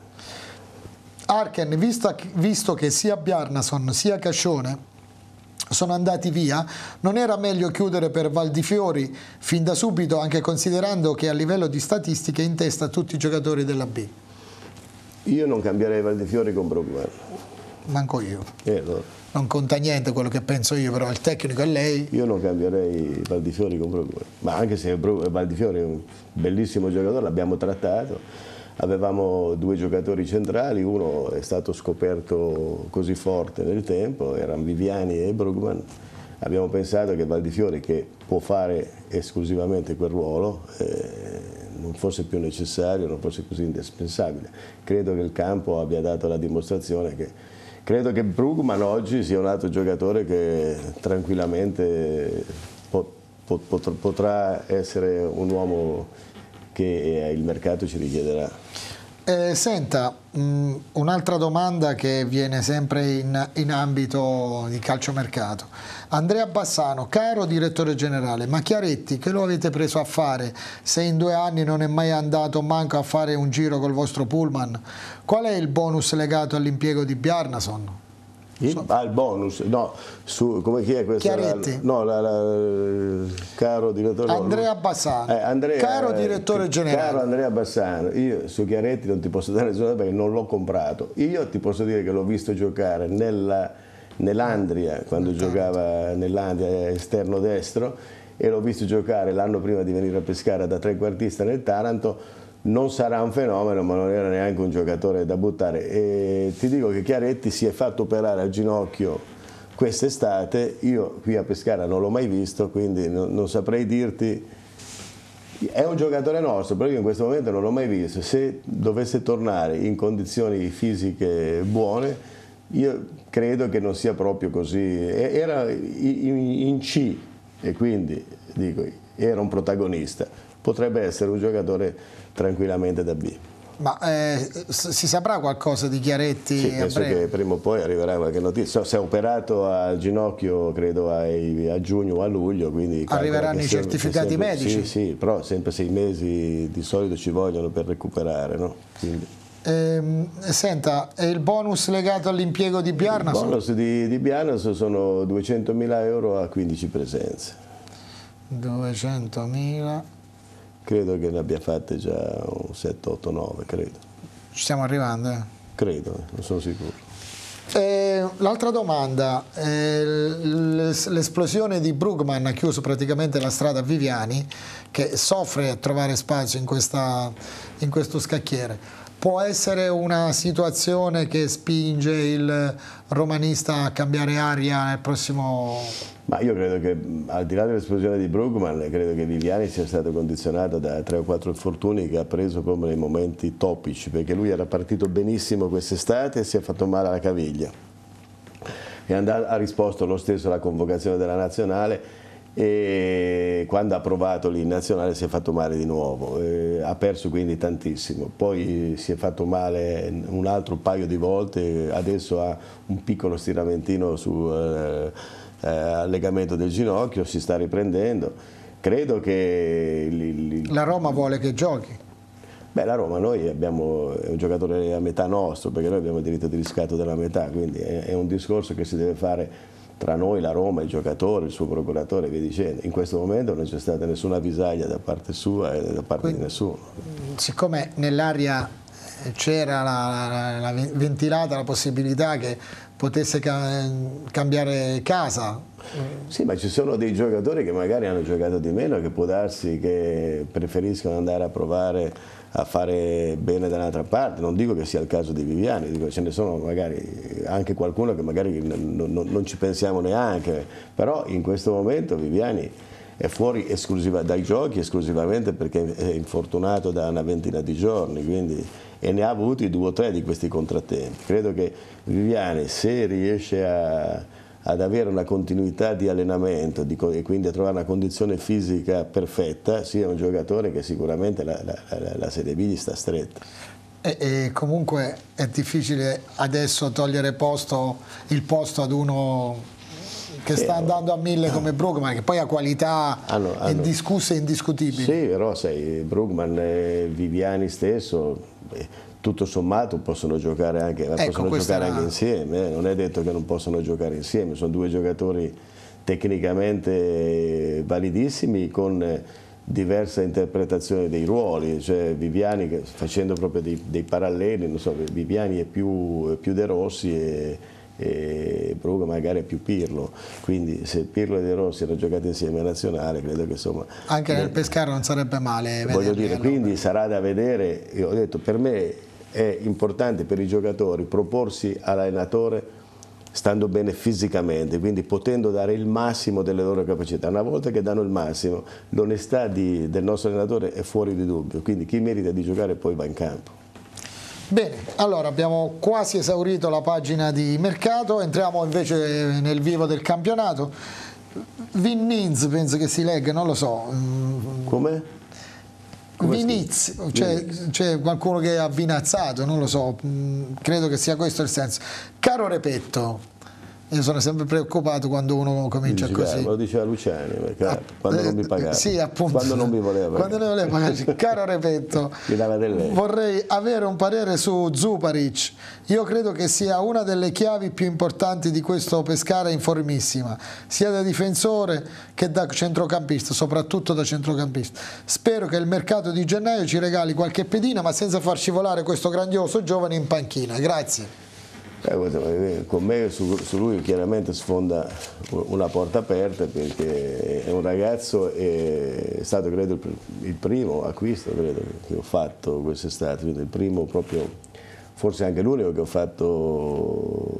Speaker 1: Arken, visto, visto che sia Bjarnason sia Cascione sono andati via, non era meglio chiudere per Valdifiori fin da subito, anche considerando che a livello di statistiche è in testa a tutti i giocatori della B?
Speaker 2: Io non cambierei Valdifiori con Brugman.
Speaker 1: Manco io.
Speaker 2: Eh, no.
Speaker 1: Non conta niente quello che penso io, però il tecnico è lei.
Speaker 2: Io non cambierei Valdifiori con Brugman, ma anche se Valdifiori è un bellissimo giocatore, l'abbiamo trattato. Avevamo due giocatori centrali, uno è stato scoperto così forte nel tempo, erano Viviani e Brugman. Abbiamo pensato che Valdifiori, che può fare esclusivamente quel ruolo, eh, non fosse più necessario, non fosse così indispensabile. Credo che il campo abbia dato la dimostrazione che credo che Brugman oggi sia un altro giocatore che tranquillamente pot, pot, pot, potrà essere un uomo che il mercato ci richiederà.
Speaker 1: Eh, senta, un'altra domanda che viene sempre in, in ambito di calciomercato. Andrea Bassano, caro direttore generale, ma Chiaretti che lo avete preso a fare se in due anni non è mai andato manco a fare un giro col vostro pullman? Qual è il bonus legato all'impiego di Bjarnason?
Speaker 2: Il, ah, il bonus, no, su, come chi è questo?
Speaker 1: Chiaretti.
Speaker 2: No, la, la, caro direttore.
Speaker 1: Andrea Bassano,
Speaker 2: eh, Andrea,
Speaker 1: caro direttore generale.
Speaker 2: Caro Andrea Bassano, io su Chiaretti non ti posso dare nessuna perché non l'ho comprato. Io ti posso dire che l'ho visto giocare nella, nell'Andria, quando Tanto. giocava nell'Andria esterno destro, e l'ho visto giocare l'anno prima di venire a Pescara da trequartista nel Taranto. Non sarà un fenomeno, ma non era neanche un giocatore da buttare. E ti dico che Chiaretti si è fatto operare al ginocchio quest'estate, io qui a Pescara non l'ho mai visto, quindi non, non saprei dirti È un giocatore nostro, però io in questo momento non l'ho mai visto. Se dovesse tornare in condizioni fisiche buone, io credo che non sia proprio così. Era in C e quindi dico, era un protagonista. Potrebbe essere un giocatore tranquillamente da B.
Speaker 1: Ma eh, si saprà qualcosa di Chiaretti?
Speaker 2: Sì, penso che prima o poi arriverà qualche notizia. Si è operato al ginocchio, credo a, a giugno o a luglio, quindi
Speaker 1: arriveranno i certificati
Speaker 2: sempre,
Speaker 1: medici?
Speaker 2: Sì, sì, però sempre sei mesi di solito ci vogliono per recuperare, no? Quindi.
Speaker 1: Eh, senta, e il bonus legato all'impiego di Bjarnason?
Speaker 2: Il bonus di, di Bjarnason sono duecentomila euro a quindici presenze.
Speaker 1: duecentomila.
Speaker 2: Credo che ne abbia fatte già un sette, otto, nove, credo.
Speaker 1: Ci stiamo arrivando? Eh?
Speaker 2: Credo, non sono sicuro.
Speaker 1: Eh, L'altra domanda, eh, l'esplosione di Brugman ha chiuso praticamente la strada a Viviani, che soffre a trovare spazio in, questa, in questo scacchiere. Può essere una situazione che spinge il romanista a cambiare aria nel prossimo...
Speaker 2: Ma io credo che, al di là dell'esplosione di Brugman, credo che Viviani sia stato condizionato da tre o quattro infortuni che ha preso proprio nei momenti topici, perché lui era partito benissimo quest'estate e si è fatto male alla caviglia. E ha risposto lo stesso alla convocazione della nazionale, e quando ha provato lì in nazionale si è fatto male di nuovo, eh, ha perso quindi tantissimo, poi si è fatto male un altro paio di volte, adesso ha un piccolo stiramentino su eh, eh, legamento del ginocchio, si sta riprendendo. Credo che li, li...
Speaker 1: la Roma vuole che giochi.
Speaker 2: Beh, la Roma, noi abbiamo è un giocatore a metà nostro, perché noi abbiamo il diritto di riscatto della metà, quindi è, è un discorso che si deve fare tra noi, la Roma, il giocatore, il suo procuratore e via dicendo. In questo momento non c'è stata nessuna avvisaglia da parte sua e da parte quindi, di nessuno.
Speaker 1: Siccome nell'aria c'era la, la, la ventilata la possibilità che potesse ca cambiare casa.
Speaker 2: Sì, ma ci sono dei giocatori che magari hanno giocato di meno, che può darsi che preferiscono andare a provare a fare bene dall'altra parte. Non dico che sia il caso di Viviani, dico, ce ne sono magari anche qualcuno che magari non, non, non ci pensiamo neanche, però in questo momento Viviani è fuori esclusiva dai giochi esclusivamente perché è infortunato da una ventina di giorni, quindi, e ne ha avuti due o tre di questi contrattempi. Credo che Viviani, se riesce a ad avere una continuità di allenamento di, e quindi a trovare una condizione fisica perfetta, sia un giocatore che sicuramente la, la, la, la Serie B gli sta stretta.
Speaker 1: E, e comunque è difficile adesso togliere posto, il posto ad uno che sta andando a mille come Brugman, che poi ha qualità hanno, hanno, indiscusse e indiscutibili.
Speaker 2: Sì, però sai, Brugman e Viviani stesso... Beh, tutto sommato possono giocare anche, ecco, possono giocare anche insieme, eh? Non è detto che non possono giocare insieme, sono due giocatori tecnicamente validissimi con diversa interpretazione dei ruoli, cioè Viviani facendo proprio dei, dei paralleli, non so, Viviani è più, è più De Rossi e, e Brugman magari è più Pirlo, quindi se Pirlo e De Rossi erano giocati insieme a nazionale, credo che insomma...
Speaker 1: Anche nel Pescara non sarebbe male
Speaker 2: voglio
Speaker 1: vederli,
Speaker 2: dire,
Speaker 1: allora.
Speaker 2: Quindi sarà da vedere, io ho detto, per me è importante per i giocatori proporsi all'allenatore stando bene fisicamente, quindi potendo dare il massimo delle loro capacità. Una volta che danno il massimo, l'onestà del nostro allenatore è fuori di dubbio, quindi chi merita di giocare poi va in campo.
Speaker 1: Bene, allora abbiamo quasi esaurito la pagina di mercato, entriamo invece nel vivo del campionato. Vinnins penso che si legga, non lo so.
Speaker 2: Come?
Speaker 1: Viniz, c'è qualcuno che ha vinazzato, non lo so, credo che sia questo il senso. Caro Repetto, io sono sempre preoccupato quando uno comincia
Speaker 2: dice,
Speaker 1: così.
Speaker 2: Me lo diceva Luciani, perché, ah, quando eh, non mi pagava.
Speaker 1: Sì, appunto.
Speaker 2: Quando non mi voleva pagare.
Speaker 1: Quando non voleva pagare. Caro Repetto, vorrei avere un parere su Zuparic. Io credo che sia una delle chiavi più importanti di questo Pescara in formissima, sia da difensore che da centrocampista, soprattutto da centrocampista. Spero che il mercato di gennaio ci regali qualche pedina, ma senza far scivolare questo grandioso giovane in panchina. Grazie.
Speaker 2: Eh, con me su, su lui chiaramente sfonda una porta aperta, perché è un ragazzo, è stato credo il primo acquisto credo, che ho fatto quest'estate, quindi il primo proprio, forse anche l'unico che ho fatto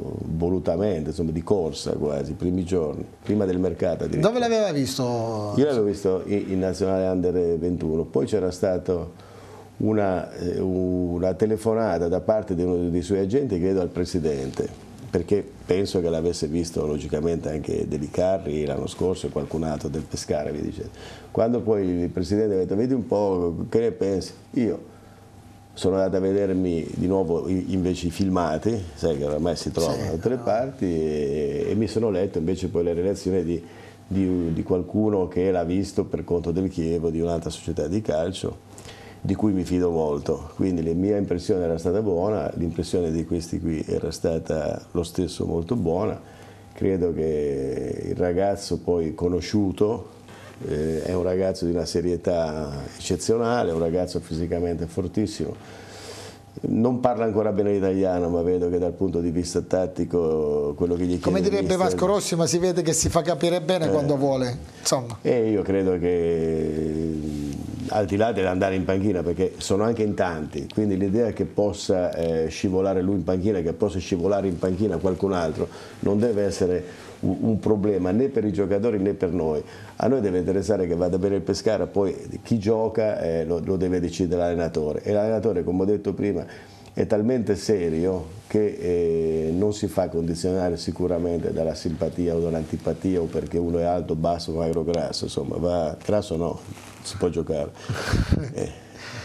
Speaker 2: volutamente, insomma di corsa quasi, i primi giorni, prima del mercato.
Speaker 1: Dove l'aveva visto?
Speaker 2: Io l'avevo visto in, in Nazionale Under ventuno, poi c'era stata una, una telefonata da parte di uno dei suoi agenti, credo al presidente, perché penso che l'avesse visto logicamente anche Delicarri l'anno scorso e qualcun altro del Pescara, vi dicendo. Quando poi il presidente ha detto vedi un po' che ne pensi, io sono andato a vedermi di nuovo invece i filmati, sai che ormai si trovano sì, da tutte le parti, e, e mi sono letto invece poi le relazioni di, di, di qualcuno che l'ha visto per conto del Chievo, di un'altra società di calcio, di cui mi fido molto. Quindi la mia impressione era stata buona, l'impressione di questi qui era stata lo stesso molto buona. Credo che il ragazzo poi conosciuto Eh, è un ragazzo di una serietà eccezionale, un ragazzo fisicamente fortissimo, non parla ancora bene l'italiano, ma vedo che dal punto di vista tattico quello che gli chiede,
Speaker 1: come direbbe Vasco Rossi, ma si vede che si fa capire bene eh, quando vuole, insomma.
Speaker 2: E io credo che al di là dell'andare in panchina, perché sono anche in tanti, quindi l'idea che possa eh, scivolare lui in panchina, che possa scivolare in panchina qualcun altro, non deve essere un problema né per i giocatori né per noi. A noi deve interessare che vada bene il Pescara, poi chi gioca eh, lo, lo deve decidere l'allenatore, e l'allenatore, come ho detto prima, è talmente serio che eh, non si fa condizionare sicuramente dalla simpatia o dall'antipatia o perché uno è alto, basso, magro, grasso, insomma, va grasso no, si può giocare. eh.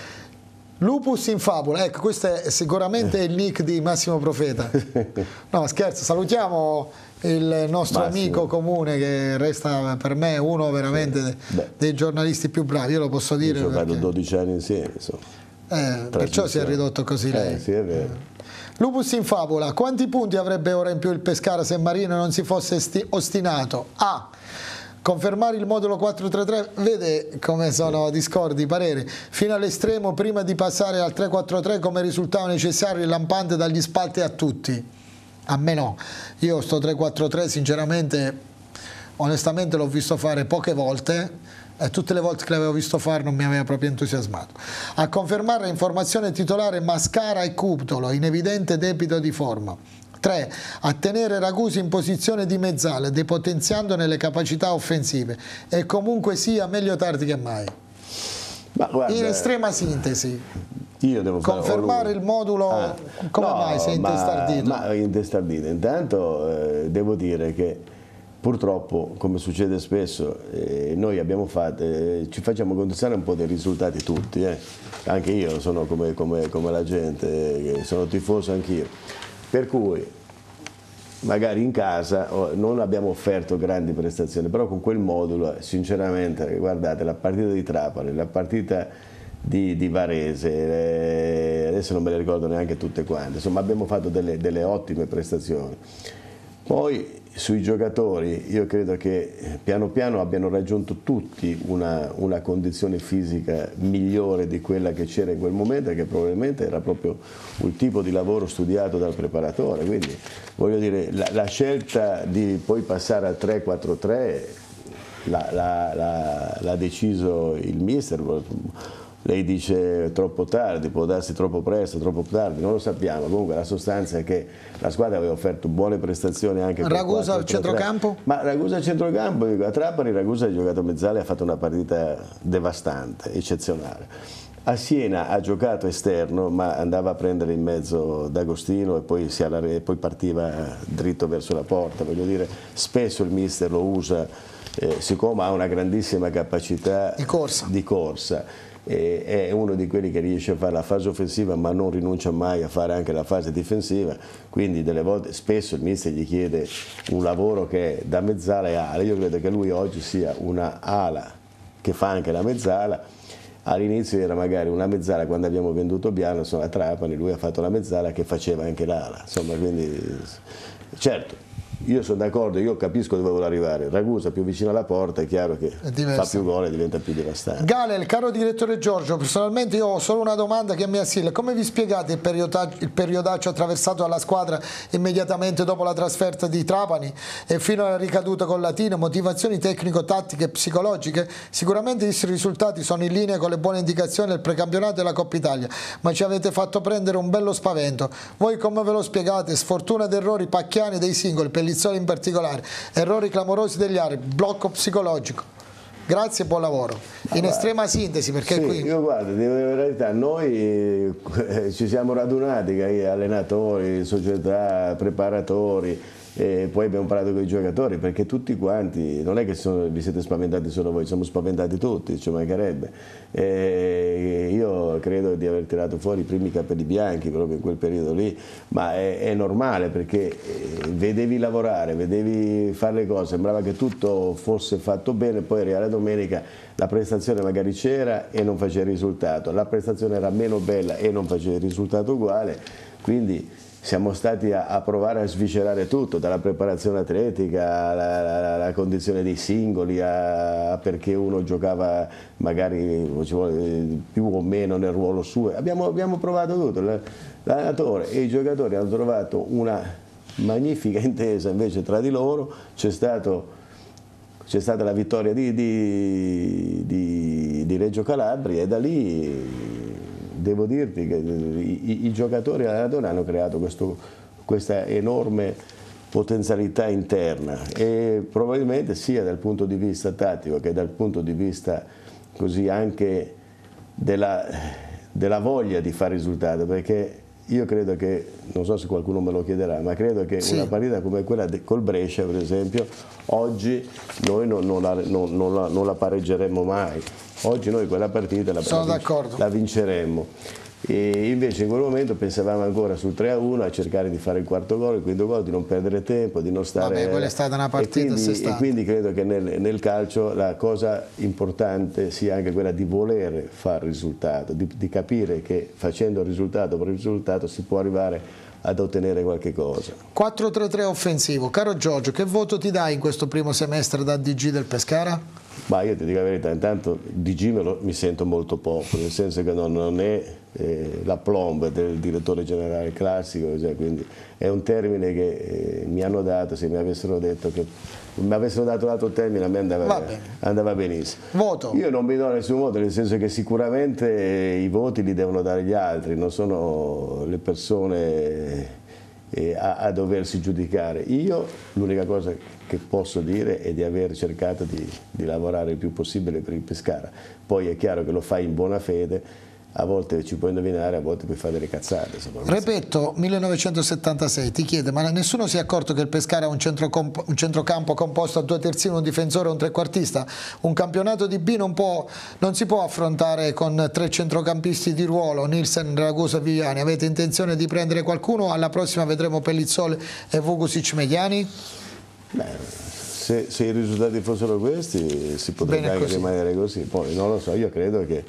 Speaker 1: Lupus in fabula, ecco, questo è sicuramente il nick di Massimo Profeta. No, scherzo, salutiamo il nostro Massimo, amico comune che resta per me uno veramente sì. dei giornalisti più bravi, io lo posso dire.
Speaker 2: Ho giocato dodici anni insieme, insomma.
Speaker 1: Eh, perciò si è ridotto così lei.
Speaker 2: Eh, sì, è vero.
Speaker 1: Lupus in fabula, quanti punti avrebbe ora in più il Pescara se Marino non si fosse ostinato a confermare il modulo quattro tre tre, vede come sono discordi i pareri, fino all'estremo prima di passare al tre quattro tre come risultato necessario e lampante dagli spalti a tutti? A me no, io sto tre quattro tre sinceramente, onestamente l'ho visto fare poche volte e tutte le volte che l'avevo visto fare non mi aveva proprio entusiasmato. A confermare l'informazione titolare Mascara e Cuptolo in evidente debito di forma. tre. A tenere Ragusi in posizione di mezzala, depotenziandone le capacità offensive, e comunque sia meglio tardi che mai.
Speaker 2: Ma guarda,
Speaker 1: in estrema sintesi,
Speaker 2: io devo
Speaker 1: confermare il modulo, ah, come no, mai sei intestardito?
Speaker 2: Ma, ma intestardito, intanto eh, devo dire che purtroppo, come succede spesso, eh, noi abbiamo fatto, eh, ci facciamo condizionare un po' dei risultati tutti, eh. Anche io sono come, come, come la gente, eh, sono tifoso anch'io. Per cui magari in casa non abbiamo offerto grandi prestazioni, però con quel modulo sinceramente, guardate, la partita di Trapani, la partita di, di Varese, eh, adesso non me le ricordo neanche tutte quante, insomma abbiamo fatto delle, delle ottime prestazioni. Poi sui giocatori io credo che piano piano abbiano raggiunto tutti una, una condizione fisica migliore di quella che c'era in quel momento, e che probabilmente era proprio un tipo di lavoro studiato dal preparatore, quindi voglio dire la, la scelta di poi passare al tre quattro tre l'ha deciso il mister. Lei dice troppo tardi, può darsi troppo presto, troppo tardi, non lo sappiamo. Comunque la sostanza è che la squadra aveva offerto buone prestazioni anche per
Speaker 1: Ragusa al centrocampo?
Speaker 2: Ma Ragusa al centrocampo, a Trapani Ragusa ha giocato mezzale e ha fatto una partita devastante, eccezionale. A Siena ha giocato esterno, ma andava a prendere in mezzo D'Agostino e poi, si e poi partiva dritto verso la porta. Voglio dire, spesso il mister lo usa, eh, siccome ha una grandissima capacità
Speaker 1: di corsa.
Speaker 2: Di corsa. È uno di quelli che riesce a fare la fase offensiva ma non rinuncia mai a fare anche la fase difensiva, quindi delle volte spesso il mister gli chiede un lavoro che è da mezzala e ala. Io credo che lui oggi sia una ala che fa anche la mezzala. All'inizio era magari una mezzala, quando abbiamo venduto Biano a Trapani lui ha fatto la mezzala che faceva anche l'ala, insomma, quindi certo io sono d'accordo, io capisco dove vuole arrivare. Ragusa più vicino alla porta, è chiaro che fa più gol e diventa più devastante.
Speaker 1: Galel, caro direttore Giorgio, personalmente io ho solo una domanda che mi assilla: come vi spiegate il periodaccio, il periodaccio attraversato dalla squadra immediatamente dopo la trasferta di Trapani e fino alla ricaduta con Latino? Motivazioni tecnico-tattiche e psicologiche? Sicuramente i risultati sono in linea con le buone indicazioni del precampionato e della Coppa Italia, ma ci avete fatto prendere un bello spavento. Voi come ve lo spiegate? Sfortuna ed errori pacchiani dei singoli, Pellizzoli in particolare, errori clamorosi degli altri, blocco psicologico. Grazie e buon lavoro. In allora, estrema sintesi, perché
Speaker 2: sì,
Speaker 1: qui...
Speaker 2: Io guardo, in verità noi eh, ci siamo radunati, allenatori, società, preparatori, e poi abbiamo parlato con i giocatori, perché tutti quanti, non è che sono, vi siete spaventati solo voi, siamo spaventati tutti, ci mancherebbe. E io credo di aver tirato fuori i primi capelli bianchi proprio in quel periodo lì, ma è, è normale, perché vedevi lavorare, vedevi fare le cose, sembrava che tutto fosse fatto bene, poi arriva la domenica, la prestazione magari c'era e non faceva il risultato, la prestazione era meno bella e non faceva il risultato uguale, quindi siamo stati a, a provare a sviscerare tutto, dalla preparazione atletica alla, alla, alla condizione dei singoli, a, a perché uno giocava magari più o meno nel ruolo suo. Abbiamo, abbiamo provato tutto, l'allenatore e i giocatori hanno trovato una magnifica intesa invece tra di loro, c'è stato c'è stata la vittoria di, di, di, di Reggio Calabria e da lì devo dirti che i, i giocatori e l'allenatore hanno creato questo, questa enorme potenzialità interna e probabilmente sia dal punto di vista tattico che dal punto di vista così anche della, della voglia di fare risultato, perché io credo che, non so se qualcuno me lo chiederà, ma credo che sì, una partita come quella de, col Brescia per esempio, oggi noi non, non, la, non, non, la, non la pareggeremmo mai. Oggi noi quella partita la, la, la vinceremmo. E invece in quel momento pensavamo ancora sul tre a uno a cercare di fare il quarto gol, il quinto gol, di non perdere tempo, di non stare...
Speaker 1: Vabbè, quella è stata una partita
Speaker 2: e quindi, e quindi credo che nel, nel calcio la cosa importante sia anche quella di voler fare risultato, di, di capire che facendo risultato per risultato si può arrivare ad ottenere qualche cosa.
Speaker 1: quattro tre tre offensivo. Caro Giorgio, che voto ti dai in questo primo semestre da D G del Pescara?
Speaker 2: Ma io ti dico la verità, intanto D G me lo, mi sento molto poco, nel senso che non, non è eh, la plomb del direttore generale classico, cioè, quindi è un termine che eh, mi hanno dato, se mi avessero detto che mi avessero dato l'altro termine a me andava, andava benissimo.
Speaker 1: Voto.
Speaker 2: Io non mi do nessun voto, nel senso che sicuramente i voti li devono dare gli altri, non sono le persone eh, a, a doversi giudicare. Io l'unica cosa che posso dire è di aver cercato di, di lavorare il più possibile per il Pescara. Poi è chiaro che lo fai in buona fede, a volte ci puoi indovinare, a volte puoi fare delle cazzate.
Speaker 1: Repetto, millenovecentosettantasei, ti chiede, ma nessuno si è accorto che il Pescara ha un, un centrocampo composto a due terzini, un difensore e un trequartista? Un campionato di B non, può, non si può affrontare con tre centrocampisti di ruolo, Nielsen, Ragusa e Viviani. Avete intenzione di prendere qualcuno? Alla prossima vedremo Pellizzoli e Vukusic Mediani?
Speaker 2: Beh, se, se i risultati fossero questi si potrebbe anche rimanere così, poi non lo so, io credo che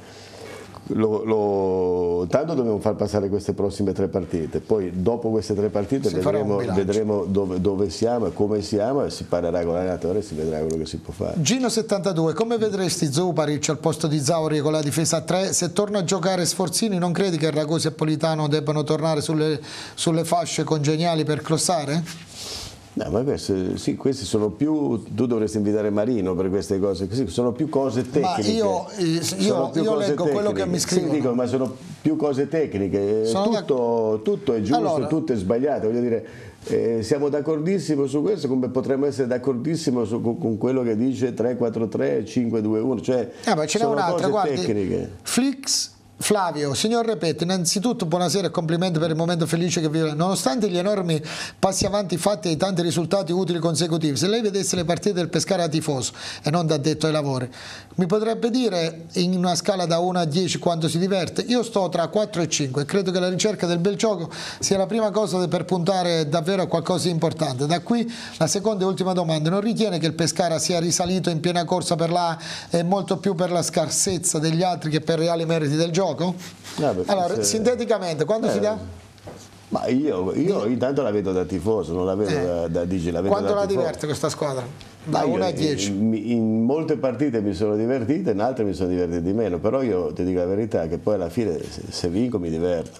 Speaker 2: lo, lo, tanto dobbiamo far passare queste prossime tre partite, poi dopo queste tre partite si vedremo, vedremo dove, dove siamo e come siamo e si parlerà con l'allenatore e si vedrà quello che si può fare.
Speaker 1: Gino settantadue, come vedresti Zuparic al posto di Zauri con la difesa a tre? Se torna a giocare Sforzini, non credi che Ragusa e Politano debbano tornare sulle, sulle fasce congeniali per crossare?
Speaker 2: No, ma questi, sì, questi sono più, tu dovresti invitare Marino per queste cose, sì, sono più cose tecniche.
Speaker 1: Ma io, io, io leggo tecniche. Quello che mi scrivono.
Speaker 2: Sì, dico, ma sono più cose tecniche, tutto, tutto è giusto, allora, tutto è sbagliato, voglio dire, eh, siamo d'accordissimo su questo, come potremmo essere d'accordissimo con, con quello che dice tre quattro tre, cinque due uno, cioè
Speaker 1: ah, ma ce n'è un'altra, guardi,
Speaker 2: tecniche.
Speaker 1: Flix Flavio, signor Repetti, innanzitutto buonasera e complimenti per il momento felice che vive. Nonostante gli enormi passi avanti fatti e i tanti risultati utili consecutivi, se lei vedesse le partite del Pescara da tifoso e non da addetto ai lavori, mi potrebbe dire in una scala da uno a dieci quanto si diverte? Io sto tra quattro e cinque e credo che la ricerca del bel gioco sia la prima cosa per puntare davvero a qualcosa di importante. Da qui la seconda e ultima domanda: non ritiene che il Pescara sia risalito in piena corsa per la e molto più per la scarsezza degli altri che per reali meriti del gioco?
Speaker 2: No,
Speaker 1: allora,
Speaker 2: se...
Speaker 1: sinteticamente, quanto
Speaker 2: eh,
Speaker 1: si dà?
Speaker 2: Ma io, io intanto la vedo da tifoso, non la vedo eh. da, da Digi, la vedo
Speaker 1: Quanto
Speaker 2: da
Speaker 1: la
Speaker 2: tifoso.
Speaker 1: diverte questa squadra? Da uno a dieci.
Speaker 2: In, in molte partite mi sono divertito, in altre mi sono divertito di meno, però io ti dico la verità che poi alla fine se, se vinco mi diverto,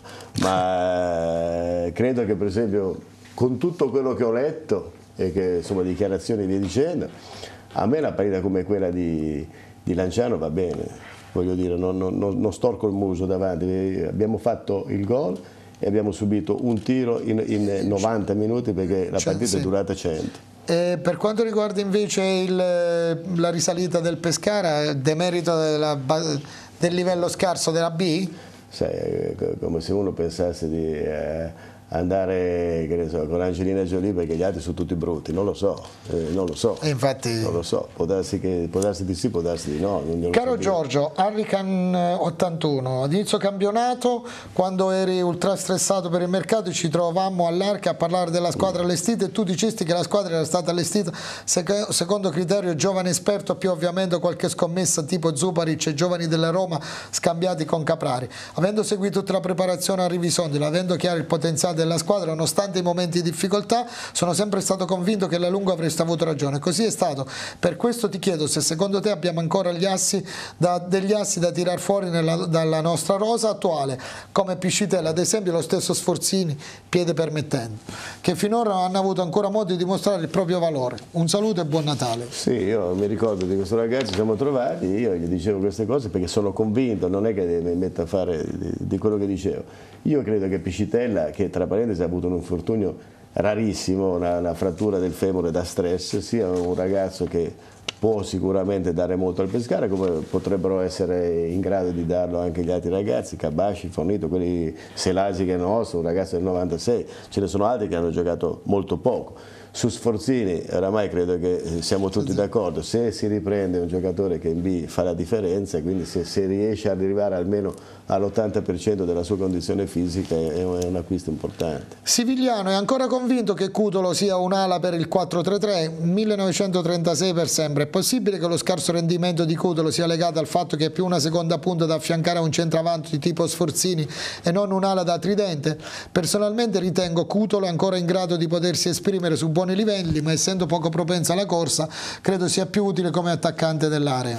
Speaker 2: ma eh, credo che per esempio con tutto quello che ho letto e che insomma dichiarazioni e via dicendo, a me una partita come quella di, di Lanciano va bene, voglio dire, non, non, non storco il muso davanti, abbiamo fatto il gol e abbiamo subito un tiro in, in novanta minuti perché la partita sì. è durata cento.
Speaker 1: E per quanto riguarda invece il, la risalita del Pescara, demerito della, del livello scarso della B?
Speaker 2: Sai, come se uno pensasse di eh, andare che ne so, con Angelina Jolie perché gli altri sono tutti brutti, non lo so, eh, non lo so,
Speaker 1: e infatti...
Speaker 2: non lo so, può darsi, che, può darsi di sì, può darsi di no. Non
Speaker 1: Caro
Speaker 2: so
Speaker 1: Giorgio, Hurricane ottantuno, ad inizio campionato, quando eri ultra stressato per il mercato, ci trovammo all'Arca a parlare della squadra allestita e tu dicesti che la squadra era stata allestita secondo criterio giovane esperto, più ovviamente qualche scommessa tipo Zuparic e giovani della Roma scambiati con Caprari. Avendo seguito tutta la preparazione a Rivisondolo, avendo chiaro il potenziale della squadra, nonostante i momenti di difficoltà, sono sempre stato convinto che alla lunga avreste avuto ragione. Così è stato. Per questo ti chiedo se secondo te abbiamo ancora gli assi da, degli assi da tirar fuori nella, dalla nostra rosa attuale, come Piscitelli, ad esempio lo stesso Sforzini, piede permettendo, che finora non hanno avuto ancora modo di dimostrare il proprio valore. Un saluto e buon Natale.
Speaker 2: Sì, io mi ricordo di questo ragazzo, ci siamo trovati, io gli dicevo queste cose perché sono convinto, non è che mi metto a fare di, di quello che dicevo. Io credo che Piscitella, che tra parentesi ha avuto un infortunio rarissimo, una, una frattura del femore da stress, sia un ragazzo che può sicuramente dare molto al Pescara, come potrebbero essere in grado di darlo anche gli altri ragazzi, Cabasci, Fornito, quelli Selasi che è nostro, un ragazzo del novantasei, ce ne sono altri che hanno giocato molto poco. Su Sforzini oramai credo che siamo tutti d'accordo, se si riprende un giocatore che in B fa la differenza, quindi se, se riesce ad arrivare almeno all'ottanta per cento della sua condizione fisica è un, è un acquisto importante.
Speaker 1: Sivigliano è ancora convinto che Cutolo sia un'ala per il quattro tre tre, millenovecentotrentasei per sempre. È possibile che lo scarso rendimento di Cutolo sia legato al fatto che è più una seconda punta da affiancare a un centravanti di tipo Sforzini e non un'ala da tridente? Personalmente ritengo Cutolo ancora in grado di potersi esprimere su buoni livelli, ma essendo poco propenso alla corsa credo sia più utile come attaccante dell'area.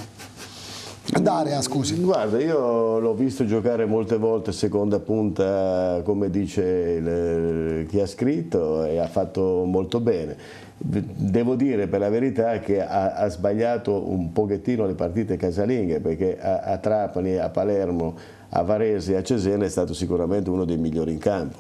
Speaker 1: D'area, scusi.
Speaker 2: Guarda, io l'ho visto giocare molte volte seconda punta, come dice il, chi ha scritto, e ha fatto molto bene. Devo dire per la verità che ha, ha sbagliato un pochettino le partite casalinghe, perché a, a Trapani, a Palermo, a Varese e a Cesena è stato sicuramente uno dei migliori in campo.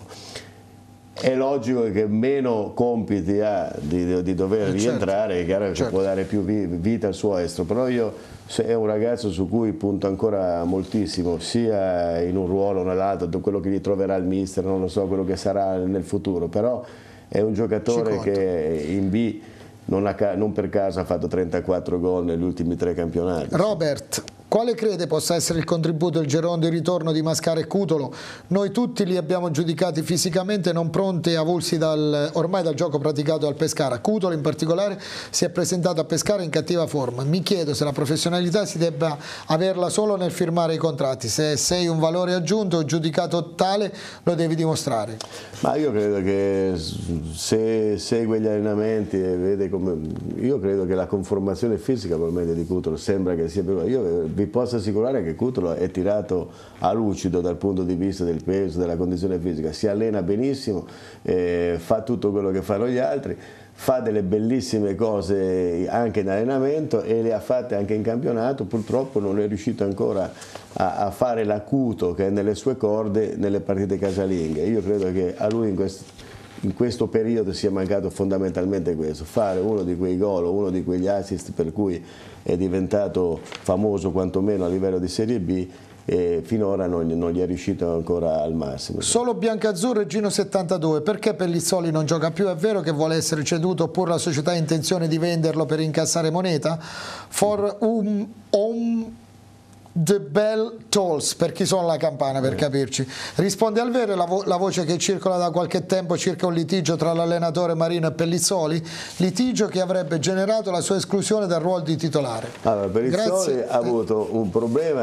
Speaker 2: È logico che meno compiti ha di, di dover eh, rientrare, certo, è chiaro che certo. può dare più vita al suo estro, però io è un ragazzo su cui punto ancora moltissimo, sia in un ruolo o nell'altro, quello che gli troverà il mister, non lo so, quello che sarà nel futuro, però è un giocatore che in B non, ha, non per caso ha fatto trentaquattro gol negli ultimi tre campionati.
Speaker 1: Robert, quale crede possa essere il contributo del girone di ritorno di Mascara e Cutolo? Noi tutti li abbiamo giudicati fisicamente non pronti, avulsi dal, ormai dal gioco praticato al Pescara. Cutolo in particolare si è presentato a Pescara in cattiva forma. Mi chiedo se la professionalità si debba averla solo nel firmare i contratti. Se sei un valore aggiunto o giudicato tale lo devi dimostrare.
Speaker 2: Ma io credo che se segue gli allenamenti e vede come... Io credo che la conformazione fisica probabilmente di Cutolo sembra che sia più... Io vi posso assicurare che Cutolo è tirato a lucido dal punto di vista del peso, della condizione fisica, si allena benissimo, eh, fa tutto quello che fanno gli altri, fa delle bellissime cose anche in allenamento e le ha fatte anche in campionato. Purtroppo non è riuscito ancora a, a fare l'acuto che è nelle sue corde nelle partite casalinghe. Io credo che a lui in questo, in questo periodo sia mancato fondamentalmente questo, fare uno di quei gol o uno di quegli assist per cui è diventato famoso quantomeno a livello di Serie B, e finora non, non gli è riuscito ancora al massimo.
Speaker 1: Solo Biancazzurro e Gino settantadue, perché Pellizzoli non gioca più? È vero che vuole essere ceduto oppure la società ha intenzione di venderlo per incassare moneta? For um, um, The Bell Tolls, per chi suona la campana, per capirci. Risponde al vero la, vo la voce che circola da qualche tempo circa un litigio tra l'allenatore Marino e Pellizzoli, litigio che avrebbe generato la sua esclusione dal ruolo di titolare.
Speaker 2: Allora, Pellizzoli Grazie. ha avuto un problema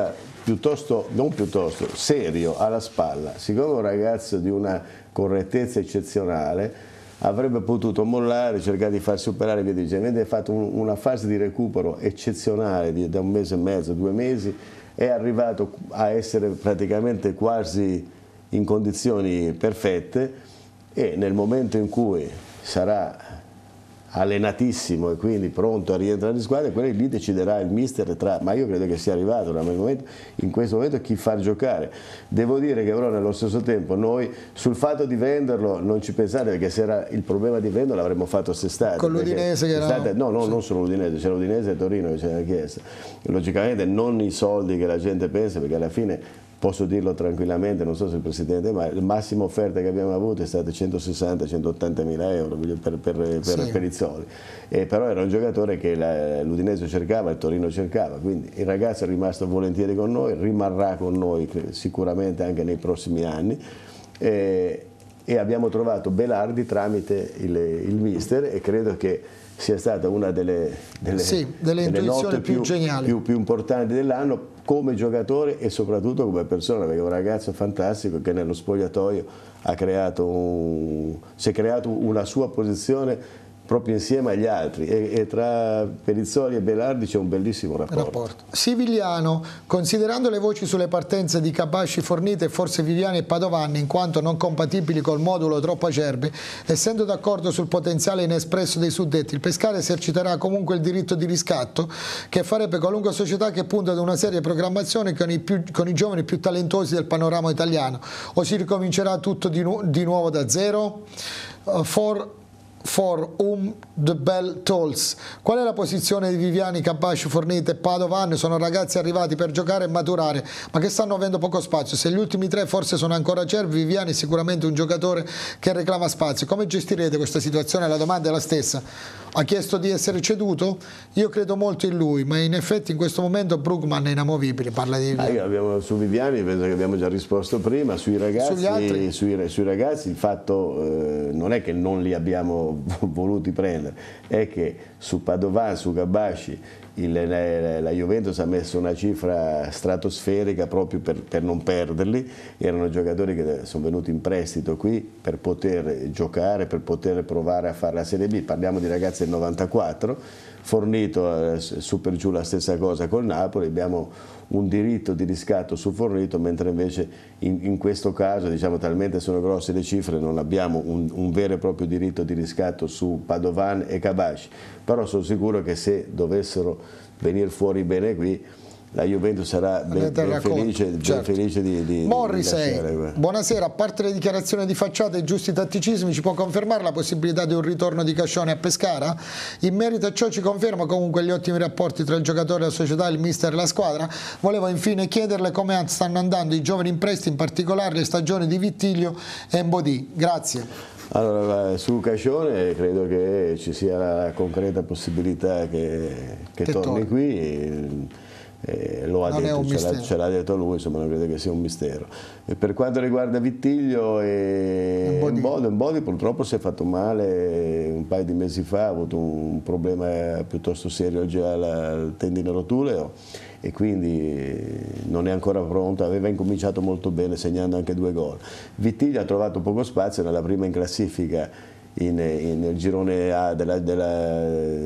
Speaker 2: piuttosto, non piuttosto, serio alla spalla, siccome è un ragazzo di una correttezza eccezionale, avrebbe potuto mollare, cercare di farsi operare e via dicendo. Avete fatto un, una fase di recupero eccezionale di, da un mese e mezzo, due mesi, è arrivato a essere praticamente quasi in condizioni perfette, e nel momento in cui sarà allenatissimo e quindi pronto a rientrare in squadra, quello lì deciderà il mister tra, ma io credo che sia arrivato momento, in questo momento chi far giocare. Devo dire che però nello stesso tempo noi sul fatto di venderlo non ci pensate, perché se era il problema di venderlo l'avremmo fatto quest'estate.
Speaker 1: Con l'Udinese che era...
Speaker 2: No, no, non solo l'Udinese, c'era l'Udinese e Torino che ce l'hanno chiesto. Logicamente non i soldi che la gente pensa, perché alla fine posso dirlo tranquillamente, non so se il Presidente, ma la massima offerta che abbiamo avuto è stata centosessanta centottanta mila euro per, per, per,
Speaker 1: sì.
Speaker 2: per Rizzoli, e però era un giocatore che l'Udinese cercava, il Torino cercava, quindi il ragazzo è rimasto volentieri con noi, rimarrà con noi sicuramente anche nei prossimi anni, e, e abbiamo trovato Belardi tramite il, il mister, e credo che sia stata una delle, delle,
Speaker 1: sì, delle, delle note
Speaker 2: più,
Speaker 1: più geniali,
Speaker 2: più, più importanti dell'anno, come giocatore e soprattutto come persona, perché è un ragazzo fantastico che nello spogliatoio ha creato un, si è creato una sua posizione proprio insieme agli altri, e, e tra Perizzoli e Belardi c'è un bellissimo rapporto.
Speaker 1: rapporto. Sivigliano, considerando le voci sulle partenze di Cabasci, Fornite e forse Viviani e Padovani in quanto non compatibili col modulo troppo acerbe, essendo d'accordo sul potenziale inespresso dei suddetti, il Pescara eserciterà comunque il diritto di riscatto che farebbe qualunque società che punta ad una seria programmazione con i, più, con i giovani più talentuosi del panorama italiano, o si ricomincerà tutto di, nu di nuovo da zero? Uh, for For whom the bell tolls. Qual è la posizione di Viviani, Cabasci, Fornite e Padovan? Sono ragazzi arrivati per giocare e maturare, ma che stanno avendo poco spazio. Se gli ultimi tre forse sono ancora acerbi, Viviani è sicuramente un giocatore che reclama spazio. Come gestirete questa situazione? La domanda è la stessa. Ha chiesto di essere ceduto? Io credo molto in lui, ma in effetti in questo momento Brugman è inamovibile. Parla di
Speaker 2: ah, abbiamo, su Viviani penso che abbiamo già risposto prima. Sui ragazzi, sui, sui ragazzi il fatto eh, non è che non li abbiamo voluti prendere, è che su Padovan, su Cabasci il, la, la Juventus ha messo una cifra stratosferica proprio per, per non perderli. Erano giocatori che sono venuti in prestito qui per poter giocare, per poter provare a fare la Serie B. Parliamo di ragazzi del novantaquattro, Fornito eh, su per giù la stessa cosa col Napoli, abbiamo un diritto di riscatto su Fornito, mentre invece in, in questo caso, diciamo, talmente sono grosse le cifre, non abbiamo un, un vero e proprio diritto di riscatto su Padovan e Cabasci. Però sono sicuro che se dovessero venire fuori bene qui, la Juventus sarà ben, ben felice, ben
Speaker 1: certo.
Speaker 2: felice di, di,
Speaker 1: Morrisei,
Speaker 2: di
Speaker 1: buonasera, a parte le dichiarazioni di facciata e i giusti tatticismi, ci può confermare la possibilità di un ritorno di Cascione a Pescara? In merito a ciò ci conferma comunque gli ottimi rapporti tra il giocatore, la società, il mister e la squadra? Volevo infine chiederle come stanno andando i giovani in prestito, in particolare le stagioni di Vittilio e Mbodì. Grazie.
Speaker 2: Allora, su Cascione credo che ci sia la concreta possibilità che, che, che torni torni. qui. Eh, lo ha detto, ce l'ha detto lui, insomma non credo che sia un mistero. E per quanto riguarda Vittilio e Mbodi, Mbodi purtroppo si è fatto male un paio di mesi fa, ha avuto un problema piuttosto serio già al tendine rotuleo e quindi non è ancora pronto, aveva incominciato molto bene segnando anche due gol. Vittilio ha trovato poco spazio nella prima in classifica In, in, nel girone A della, della,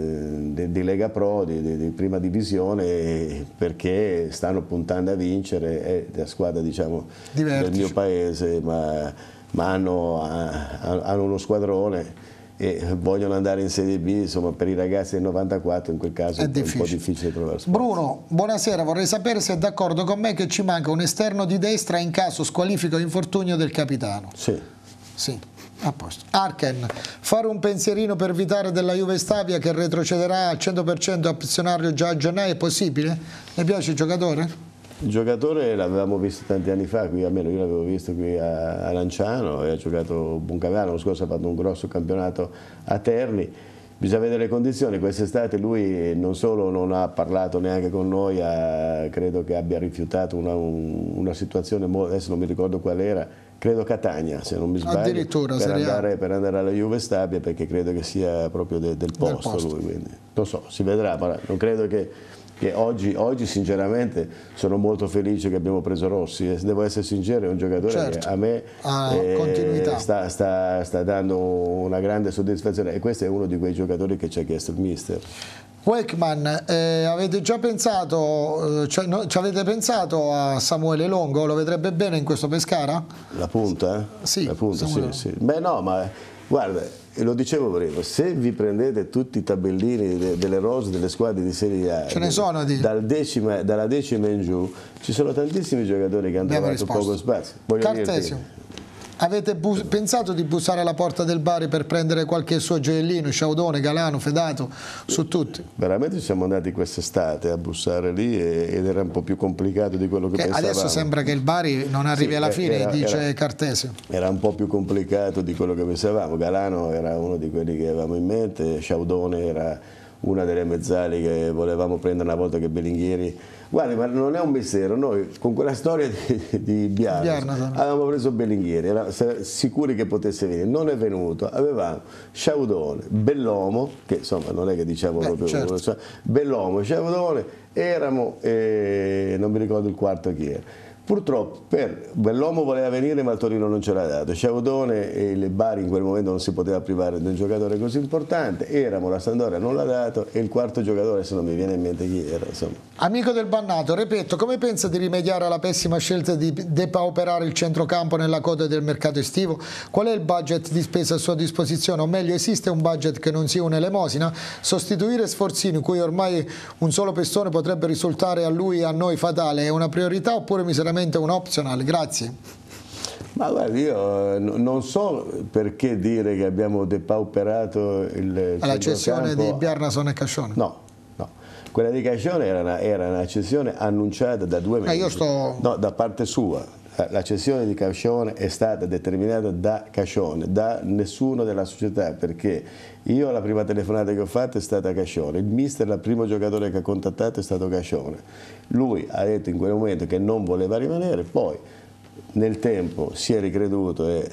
Speaker 2: de, di Lega Pro, di, di, di prima divisione, perché stanno puntando a vincere, è la squadra diciamo, del mio paese, ma, ma hanno, hanno uno squadrone e vogliono andare in Serie B, insomma per i ragazzi del novantaquattro in quel caso è, è un po' difficile trovare spazio.
Speaker 1: Bruno, buonasera, vorrei sapere se è d'accordo con me che ci manca un esterno di destra in caso squalifica o infortunio del capitano.
Speaker 2: Sì.
Speaker 1: Sì. A posto. Arken, fare un pensierino per Vitare della Juve Stabia che retrocederà al cento per cento a opzionario già a gennaio è possibile? Le piace il giocatore?
Speaker 2: Il giocatore l'avevamo visto tanti anni fa, qui, almeno io l'avevo visto qui a, a Lanciano e ha giocato buon campionato, l'anno scorso ha fatto un grosso campionato a Terni. Bisogna vedere le condizioni, quest'estate lui non solo non ha parlato neanche con noi, ha, credo che abbia rifiutato una, un, una situazione, adesso non mi ricordo qual era, credo Catania se non mi sbaglio, per andare, per andare alla Juve Stabia perché credo che sia proprio de, del, posto, del posto lui, quindi non so, si vedrà, ma non credo che che oggi, oggi sinceramente sono molto felice che abbiamo preso Rossi, e devo essere sincero, è un giocatore certo. che a me
Speaker 1: ah,
Speaker 2: eh, sta, sta, sta dando una grande soddisfazione, e questo è uno di quei giocatori che ci ha chiesto il mister.
Speaker 1: Wakeman, eh, avete già pensato, cioè, no, ci avete pensato a Samuele Longo? Lo vedrebbe bene in questo Pescara?
Speaker 2: La punta?
Speaker 1: Sì,
Speaker 2: la punta, sì, sì. Beh no, ma guarda, lo dicevo prima, se vi prendete tutti i tabellini de, delle rose delle squadre di Serie A,
Speaker 1: ce ne sono di...
Speaker 2: dal decima, dalla decima in giù, ci sono tantissimi giocatori che hanno
Speaker 1: Abbiamo
Speaker 2: trovato
Speaker 1: risposto.
Speaker 2: poco spazio. Voglio
Speaker 1: Cartesio.
Speaker 2: dirti,
Speaker 1: avete pensato di bussare alla porta del Bari per prendere qualche suo gioiellino, Sciaudone, Galano, Fedato, su tutti?
Speaker 2: Veramente ci siamo andati quest'estate a bussare lì ed era un po' più complicato di quello che, che pensavamo.
Speaker 1: Adesso sembra che il Bari non arrivi sì, alla fine, era, dice
Speaker 2: era,
Speaker 1: Cartesio.
Speaker 2: Era un po' più complicato di quello che pensavamo. Galano era uno di quelli che avevamo in mente, Sciaudone era una delle mezzali che volevamo prendere una volta che Belinghieri... Guardi, ma non è un mistero, noi con quella storia di, di Biarna avevamo preso Belinghieri, eravamo sicuri che potesse venire, non è venuto, avevamo Sciaudone, Bellomo, che insomma non è che diciamo Beh, proprio, certo. Bellomo, Sciaudone, eramo, eh, non mi ricordo il quarto chi era. Purtroppo per Bellomo voleva venire ma il Torino non ce l'ha dato, Sciaudone e il Bari in quel momento non si poteva privare di un giocatore così importante, eramo, la Sampdoria non l'ha dato e il quarto giocatore, se non mi viene in mente chi era. Insomma.
Speaker 1: Amico del Bannato, ripeto, come pensa di rimediare alla pessima scelta di depauperare il centrocampo nella coda del mercato estivo? Qual è il budget di spesa a sua disposizione? O meglio, esiste un budget che non sia un'elemosina? Sostituire Sforzini, cui ormai un solo pestone potrebbe risultare a lui e a noi fatale, è una priorità oppure miseramente un optional? Grazie.
Speaker 2: Ma guardi, io non so perché dire che abbiamo depauperato il
Speaker 1: alla cessione di Bjarnason e Cascione.
Speaker 2: No, no. Quella di Cascione era una, era una cessione annunciata da due mesi.
Speaker 1: Eh, io sto...
Speaker 2: No, da parte sua. La cessione di Cascione è stata determinata da Cascione, da nessuno della società, perché io la prima telefonata che ho fatto è stata Cascione, il mister, il primo giocatore che ha contattato è stato Cascione. Lui ha detto in quel momento che non voleva rimanere, poi nel tempo si è ricreduto e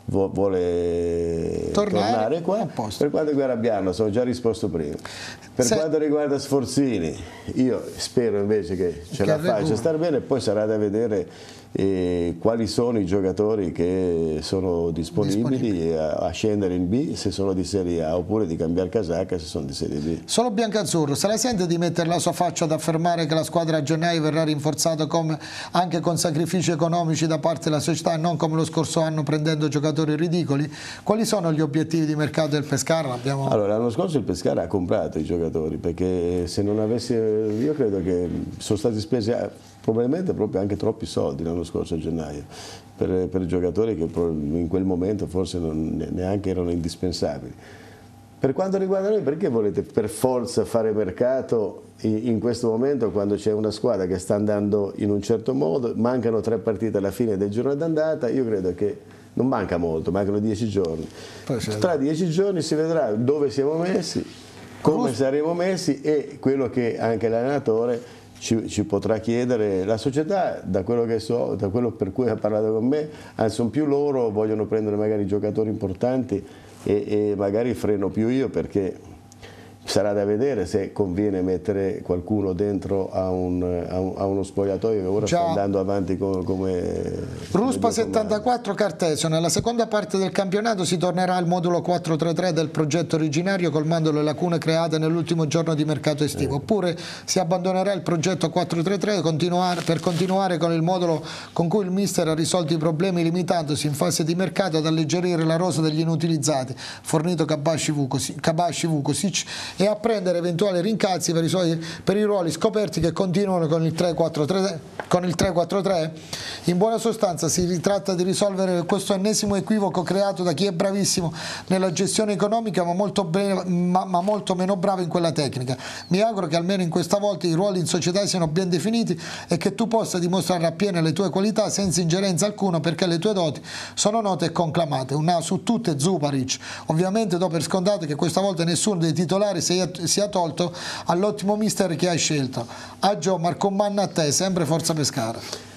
Speaker 2: vuole tornare, tornare qua. Per quanto riguarda Bjarno, sono già risposto prima. Per Se... quanto riguarda Sforzini, io spero invece che ce che la faccia stare bene, poi sarà da vedere eh, quali sono i giocatori che sono disponibili, disponibili. A, a scendere in B se sono di Serie A, oppure di cambiare casacca se sono di Serie B.
Speaker 1: Solo Biancazzurro, se la sente di mettere la sua faccia ad affermare che la squadra a gennaio verrà rinforzata come, anche con sacrifici economici da parte della società e non come lo scorso anno prendendo giocatori ridicoli? Quali sono gli obiettivi di mercato del Pescara? Abbiamo...
Speaker 2: Allora, l'anno scorso il Pescara ha comprato i giocatori, perché se non avessi, io credo che sono stati spesi probabilmente proprio anche troppi soldi l'anno scorso a gennaio per, per giocatori che in quel momento forse non, neanche erano indispensabili. Per quanto riguarda noi, perché volete per forza fare mercato in questo momento quando c'è una squadra che sta andando in un certo modo, mancano tre partite alla fine del girone d'andata? Io credo che non manca molto, mancano dieci giorni. Tra dieci giorni si vedrà dove siamo messi, come saremo messi e quello che anche l'allenatore ci, ci potrà chiedere. La società, da quello che so, da quello per cui ha parlato con me, anzi sono più loro, vogliono prendere magari giocatori importanti e, e magari freno più io, perché sarà da vedere se conviene mettere qualcuno dentro a, un, a, un, a uno spogliatoio che ora Già. sta andando avanti come... come
Speaker 1: Ruspa settantaquattro Cartesio, nella seconda parte del campionato si tornerà al modulo quattro tre tre del progetto originario colmando le lacune create nell'ultimo giorno di mercato estivo, eh. oppure si abbandonerà il progetto quattro tre tre continuare, per continuare con il modulo con cui il mister ha risolto i problemi limitandosi in fase di mercato ad alleggerire la rosa degli inutilizzati, fornito Kabashi Vukosic, e a prendere eventuali rincazzi per i, suoi, per i ruoli scoperti che continuano con il tre quattro tre. In buona sostanza si tratta di risolvere questo ennesimo equivoco creato da chi è bravissimo nella gestione economica ma molto, bene, ma, ma molto meno bravo in quella tecnica. Mi auguro che almeno in questa volta i ruoli in società siano ben definiti e che tu possa dimostrare appieno le tue qualità senza ingerenza alcuna, perché le tue doti sono note e conclamate. Una su tutte Zuparic. Ovviamente do per scontato che questa volta nessuno dei titolari sia tolto all'ottimo mister che hai scelto. Agio, Marco Manna, a te, sempre Forza Pescara.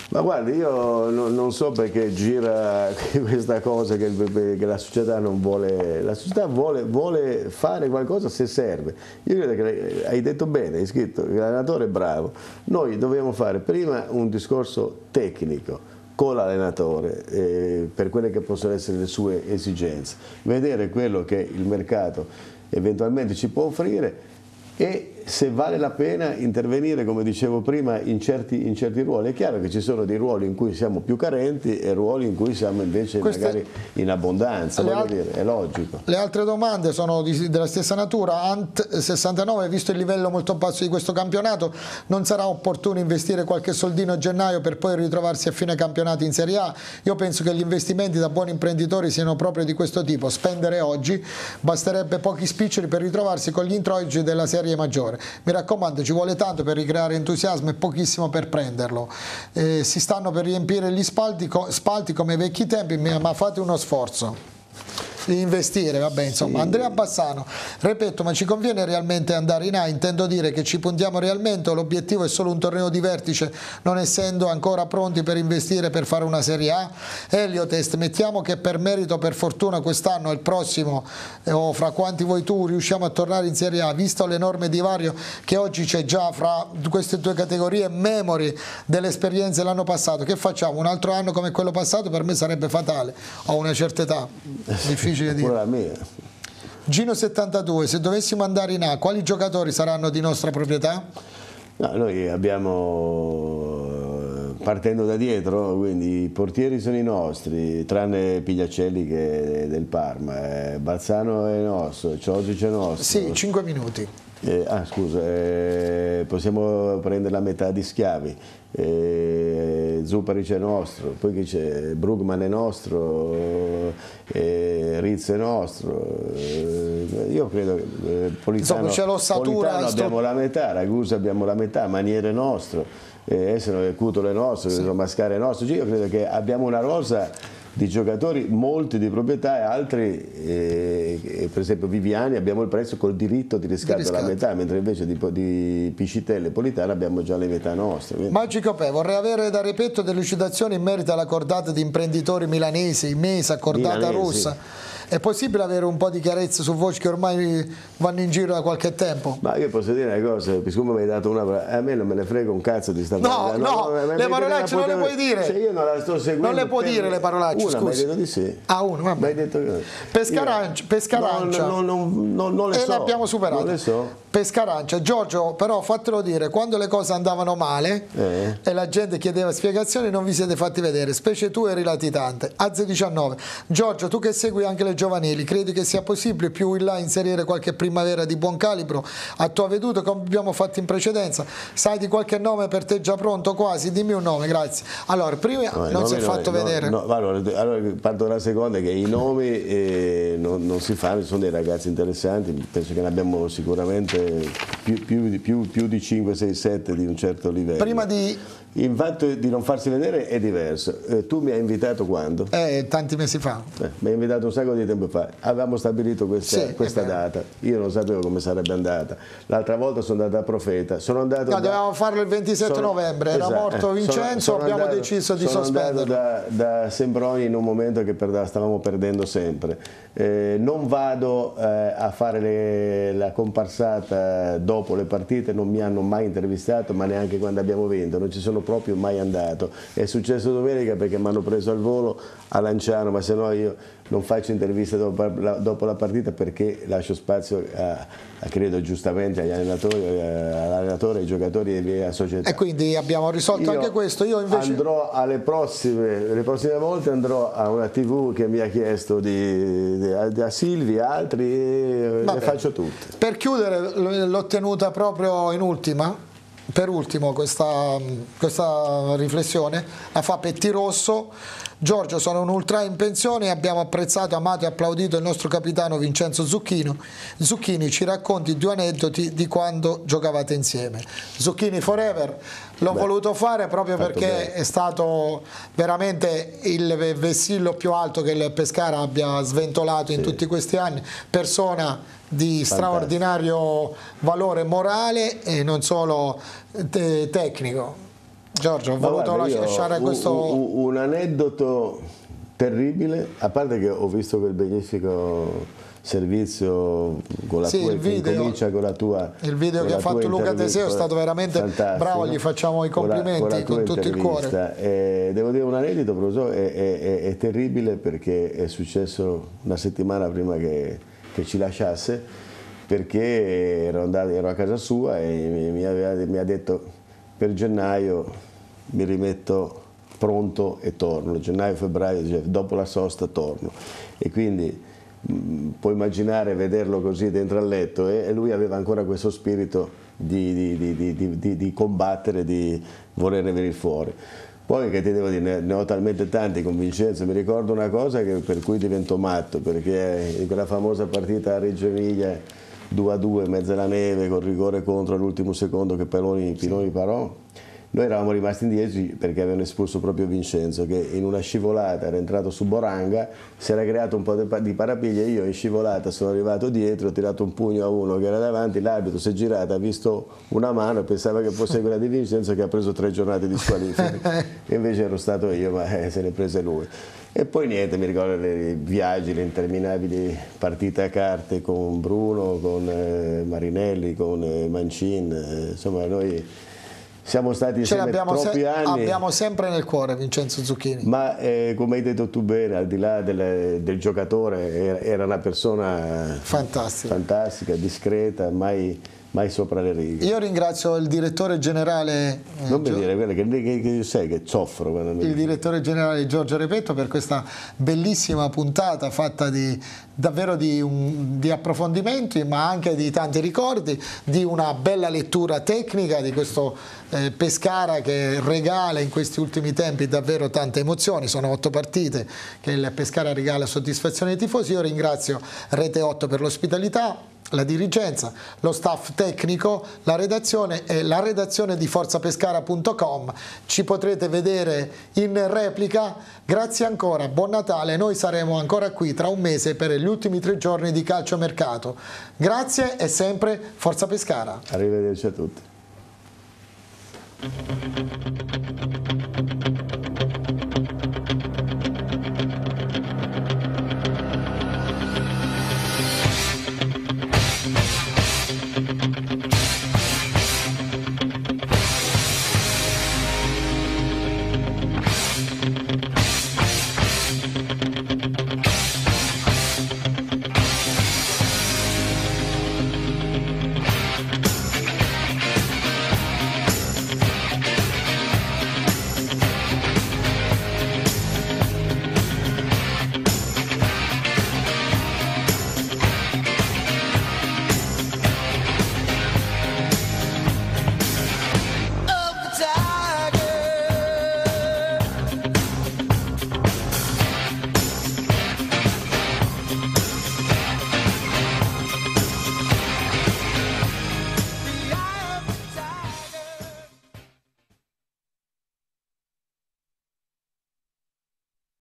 Speaker 2: Ma guardi, io no, non so perché gira questa cosa che, il, che la società non vuole, la società vuole, vuole fare qualcosa se serve. Io credo che hai detto bene, hai scritto che l'allenatore è bravo. Noi dobbiamo fare prima un discorso tecnico con l'allenatore eh, per quelle che possono essere le sue esigenze, vedere quello che il mercato eventualmente ci può offrire e se vale la pena intervenire, come dicevo prima, in certi, in certi ruoli. È chiaro che ci sono dei ruoli in cui siamo più carenti e ruoli in cui siamo invece Queste... magari in abbondanza, voglio dire, è logico.
Speaker 1: Le altre domande sono di, della stessa natura. Ant sessantanove, visto il livello molto basso di questo campionato, non sarà opportuno investire qualche soldino a gennaio per poi ritrovarsi a fine campionato in Serie A? Io penso che gli investimenti da buoni imprenditori siano proprio di questo tipo, spendere oggi, basterebbe pochi spiccioli per ritrovarsi con gli introiti della Serie maggiore. Mi raccomando, ci vuole tanto per ricreare entusiasmo e pochissimo per prenderlo. Eh, si stanno per riempire gli spalti, co spalti come ai vecchi tempi, ma fate uno sforzo di investire, vabbè, insomma. Sì. Andrea Bassano, ripeto, ma ci conviene realmente andare in A? Intendo dire che ci puntiamo realmente o l'obiettivo è solo un torneo di vertice, non essendo ancora pronti per investire per fare una Serie A? Eliotest, mettiamo che per merito o per fortuna quest'anno e il prossimo eh, o fra quanti vuoi tu riusciamo a tornare in Serie A, visto l'enorme divario che oggi c'è già fra queste due categorie, memori delle esperienze dell'anno passato, che facciamo? Un altro anno come quello passato per me sarebbe fatale, ho una certa età, difficile.
Speaker 2: La mia.
Speaker 1: Gino settantadue, se dovessimo andare in A, quali giocatori saranno di nostra proprietà?
Speaker 2: No, noi abbiamo, partendo da dietro, quindi i portieri sono i nostri, tranne Pigliacelli che è del Parma, eh, Balzano è nostro, Ciosic è nostro.
Speaker 1: Sì, cinque minuti.
Speaker 2: Eh, ah scusa, eh, possiamo prendere la metà di Schiavi, eh, Zuparic è nostro, poi chi c'è? Brugman è nostro, eh, Rizzo è nostro, eh, io credo che eh, Politano, Politano abbiamo la metà, Ragusa abbiamo la metà, Maniere è nostro, eh, Esseno è Cutolo è nostro, sì. Mascara è nostro, io credo che abbiamo una rosa di giocatori, molti di proprietà e altri, eh, per esempio Viviani abbiamo il prezzo col diritto di riscatto, di riscatto. alla metà, mentre invece di, di Piscitelli e Politano abbiamo già le metà nostre. Quindi...
Speaker 1: Magico Pe, vorrei avere da Repetto delucidazioni in merito alla cordata di imprenditori milanesi, Mesa, cordata
Speaker 2: Milanesi.
Speaker 1: russa. È possibile avere un po' di chiarezza su voci che ormai vanno in giro da qualche tempo?
Speaker 2: Ma io posso dire una cosa, siccome mi hai dato una... a me non me ne frega un cazzo di stare...
Speaker 1: No, no, no, le parolacce non le puoi dire.
Speaker 2: Cioè io non la sto seguendo.
Speaker 1: Non le puoi
Speaker 2: per...
Speaker 1: dire le parolacce,
Speaker 2: una,
Speaker 1: scusi.
Speaker 2: Mi hai detto di sì.
Speaker 1: Ah, uno, vabbè.
Speaker 2: Mi hai detto che...
Speaker 1: Pescarancia,
Speaker 2: io...
Speaker 1: Pescarancia.
Speaker 2: No, no, no, no, non le
Speaker 1: e
Speaker 2: so.
Speaker 1: le abbiamo superate.
Speaker 2: Non le so.
Speaker 1: Pescarancia. Giorgio, però fatelo dire, quando le cose andavano male eh. e la gente chiedeva spiegazioni non vi siete fatti vedere, specie tu eri latitante. Azze diciannove. Giorgio, tu che segui anche le giovanili, credi che sia possibile più in là inserire qualche primavera di buon calibro a tua veduta come abbiamo fatto in precedenza? Sai di qualche nome per te già pronto quasi? Dimmi un nome, grazie. Allora, prima no, non si è fatto no, vedere.
Speaker 2: No, allora, allora, parto dalla seconda, che i nomi eh, non, non si fanno, sono dei ragazzi interessanti, penso che ne abbiamo sicuramente più, più, più, più di cinque, sei, sette di un certo livello.
Speaker 1: Prima di...
Speaker 2: Il fatto di non farsi vedere è diverso. Eh, tu mi hai invitato quando?
Speaker 1: Eh, tanti mesi fa.
Speaker 2: Eh, mi hai invitato un sacco di tempo fa. Avevamo stabilito questa, sì, questa data. Io non sapevo come sarebbe andata. L'altra volta sono andato a Profeta. Sono andato
Speaker 1: no,
Speaker 2: da...
Speaker 1: dovevamo farlo il ventisette
Speaker 2: sono...
Speaker 1: novembre. Era
Speaker 2: esatto.
Speaker 1: morto Vincenzo, sono, sono abbiamo
Speaker 2: andato,
Speaker 1: deciso di
Speaker 2: sono
Speaker 1: sospenderlo.
Speaker 2: Sono andato da, da Sembroni in un momento che per, stavamo perdendo sempre. Eh, non vado eh, a fare le, la comparsata dopo le partite, non mi hanno mai intervistato, ma neanche quando abbiamo vinto. Non ci sono proprio mai andato. È successo domenica perché mi hanno preso al volo a Lanciano, ma se no io non faccio interviste dopo la, dopo la partita perché lascio spazio a, a credo giustamente agli allenatori, all'allenatore, ai giocatori e via società.
Speaker 1: E quindi abbiamo risolto io anche questo. Io invece
Speaker 2: andrò alle prossime, le prossime volte andrò a una tivù che mi ha chiesto di, di, a, a Silvi, altri, e le faccio tutte.
Speaker 1: Per chiudere, l'ho tenuta proprio in ultima. Per ultimo questa, questa riflessione la fa Pettirosso. Giorgio, sono un ultra in pensione e abbiamo apprezzato, amato e applaudito il nostro capitano Vincenzo Zucchino. Zucchini, ci racconti due aneddoti di quando giocavate insieme. Zucchini forever, l'ho voluto fare proprio perché bene. È stato veramente il vessillo più alto che il Pescara abbia sventolato in sì. tutti questi anni, persona di Fantastico. straordinario valore morale e non solo te tecnico. Giorgio, ho voluto
Speaker 2: guarda,
Speaker 1: lasciare
Speaker 2: un,
Speaker 1: questo...
Speaker 2: Un, un aneddoto terribile, a parte che ho visto quel bellissimo servizio con la
Speaker 1: sì,
Speaker 2: tua,
Speaker 1: il video,
Speaker 2: che comincia con la tua
Speaker 1: il video che ha fatto Luca Teseo è stato veramente fantastico. Bravo, gli facciamo i complimenti con, la, con, con tutto il cuore.
Speaker 2: Eh, devo dire un aneddoto, professore, è, è, è, è terribile perché è successo una settimana prima che, che ci lasciasse, perché ero, andato, ero a casa sua e mi, mi, aveva, mi ha detto per gennaio mi rimetto pronto e torno, gennaio, febbraio, cioè, dopo la sosta torno, e quindi puoi immaginare vederlo così dentro al letto, e lui aveva ancora questo spirito di, di, di, di, di, di combattere, di volerne venire fuori. Poi, che ti devo dire, ne ho talmente tanti con Vincenzo. Mi ricordo una cosa che, per cui divento matto, perché in quella famosa partita a Reggio Emilia due a due in mezzo alla neve con rigore contro all'ultimo secondo che Piloni, Piloni parò, noi eravamo rimasti indietro perché avevano espulso proprio Vincenzo, che in una scivolata era entrato su Boranga, si era creato un po' di parapiglia, io in scivolata sono arrivato dietro, ho tirato un pugno a uno che era davanti, l'arbitro si è girato, ha visto una mano e pensava che fosse quella di Vincenzo, che ha preso tre giornate di squalifica, e invece ero stato io, ma eh, se ne prese lui. E poi niente, mi ricordo i viaggi, le interminabili partite a carte con Bruno, con eh, Marinelli, con eh, Mancin, eh, insomma noi siamo stati insieme troppi
Speaker 1: se
Speaker 2: anni.
Speaker 1: Abbiamo sempre nel cuore Vincenzo Zucchini.
Speaker 2: Ma eh, come hai detto tu bene, al di là del, del giocatore, era, era una persona
Speaker 1: fantastica,
Speaker 2: fantastica, discreta, mai, mai sopra le righe.
Speaker 1: Io ringrazio il direttore generale eh,
Speaker 2: non mi dire quello che, che, che sai che soffro quando mi
Speaker 1: il direttore generale Giorgio Repetto per questa bellissima puntata fatta di davvero di, un, di approfondimenti, ma anche di tanti ricordi, di una bella lettura tecnica di questo eh, Pescara che regala in questi ultimi tempi davvero tante emozioni. Sono otto partite che il Pescara regala soddisfazione ai tifosi. Io ringrazio Rete otto per l'ospitalità, la dirigenza, lo staff tecnico, la redazione e la redazione di forza pescara punto com. Ci potrete vedere in replica. Grazie ancora, buon Natale, noi saremo ancora qui tra un mese per gli ultimi tre giorni di calciomercato. Grazie e sempre Forza Pescara.
Speaker 2: Arrivederci a tutti.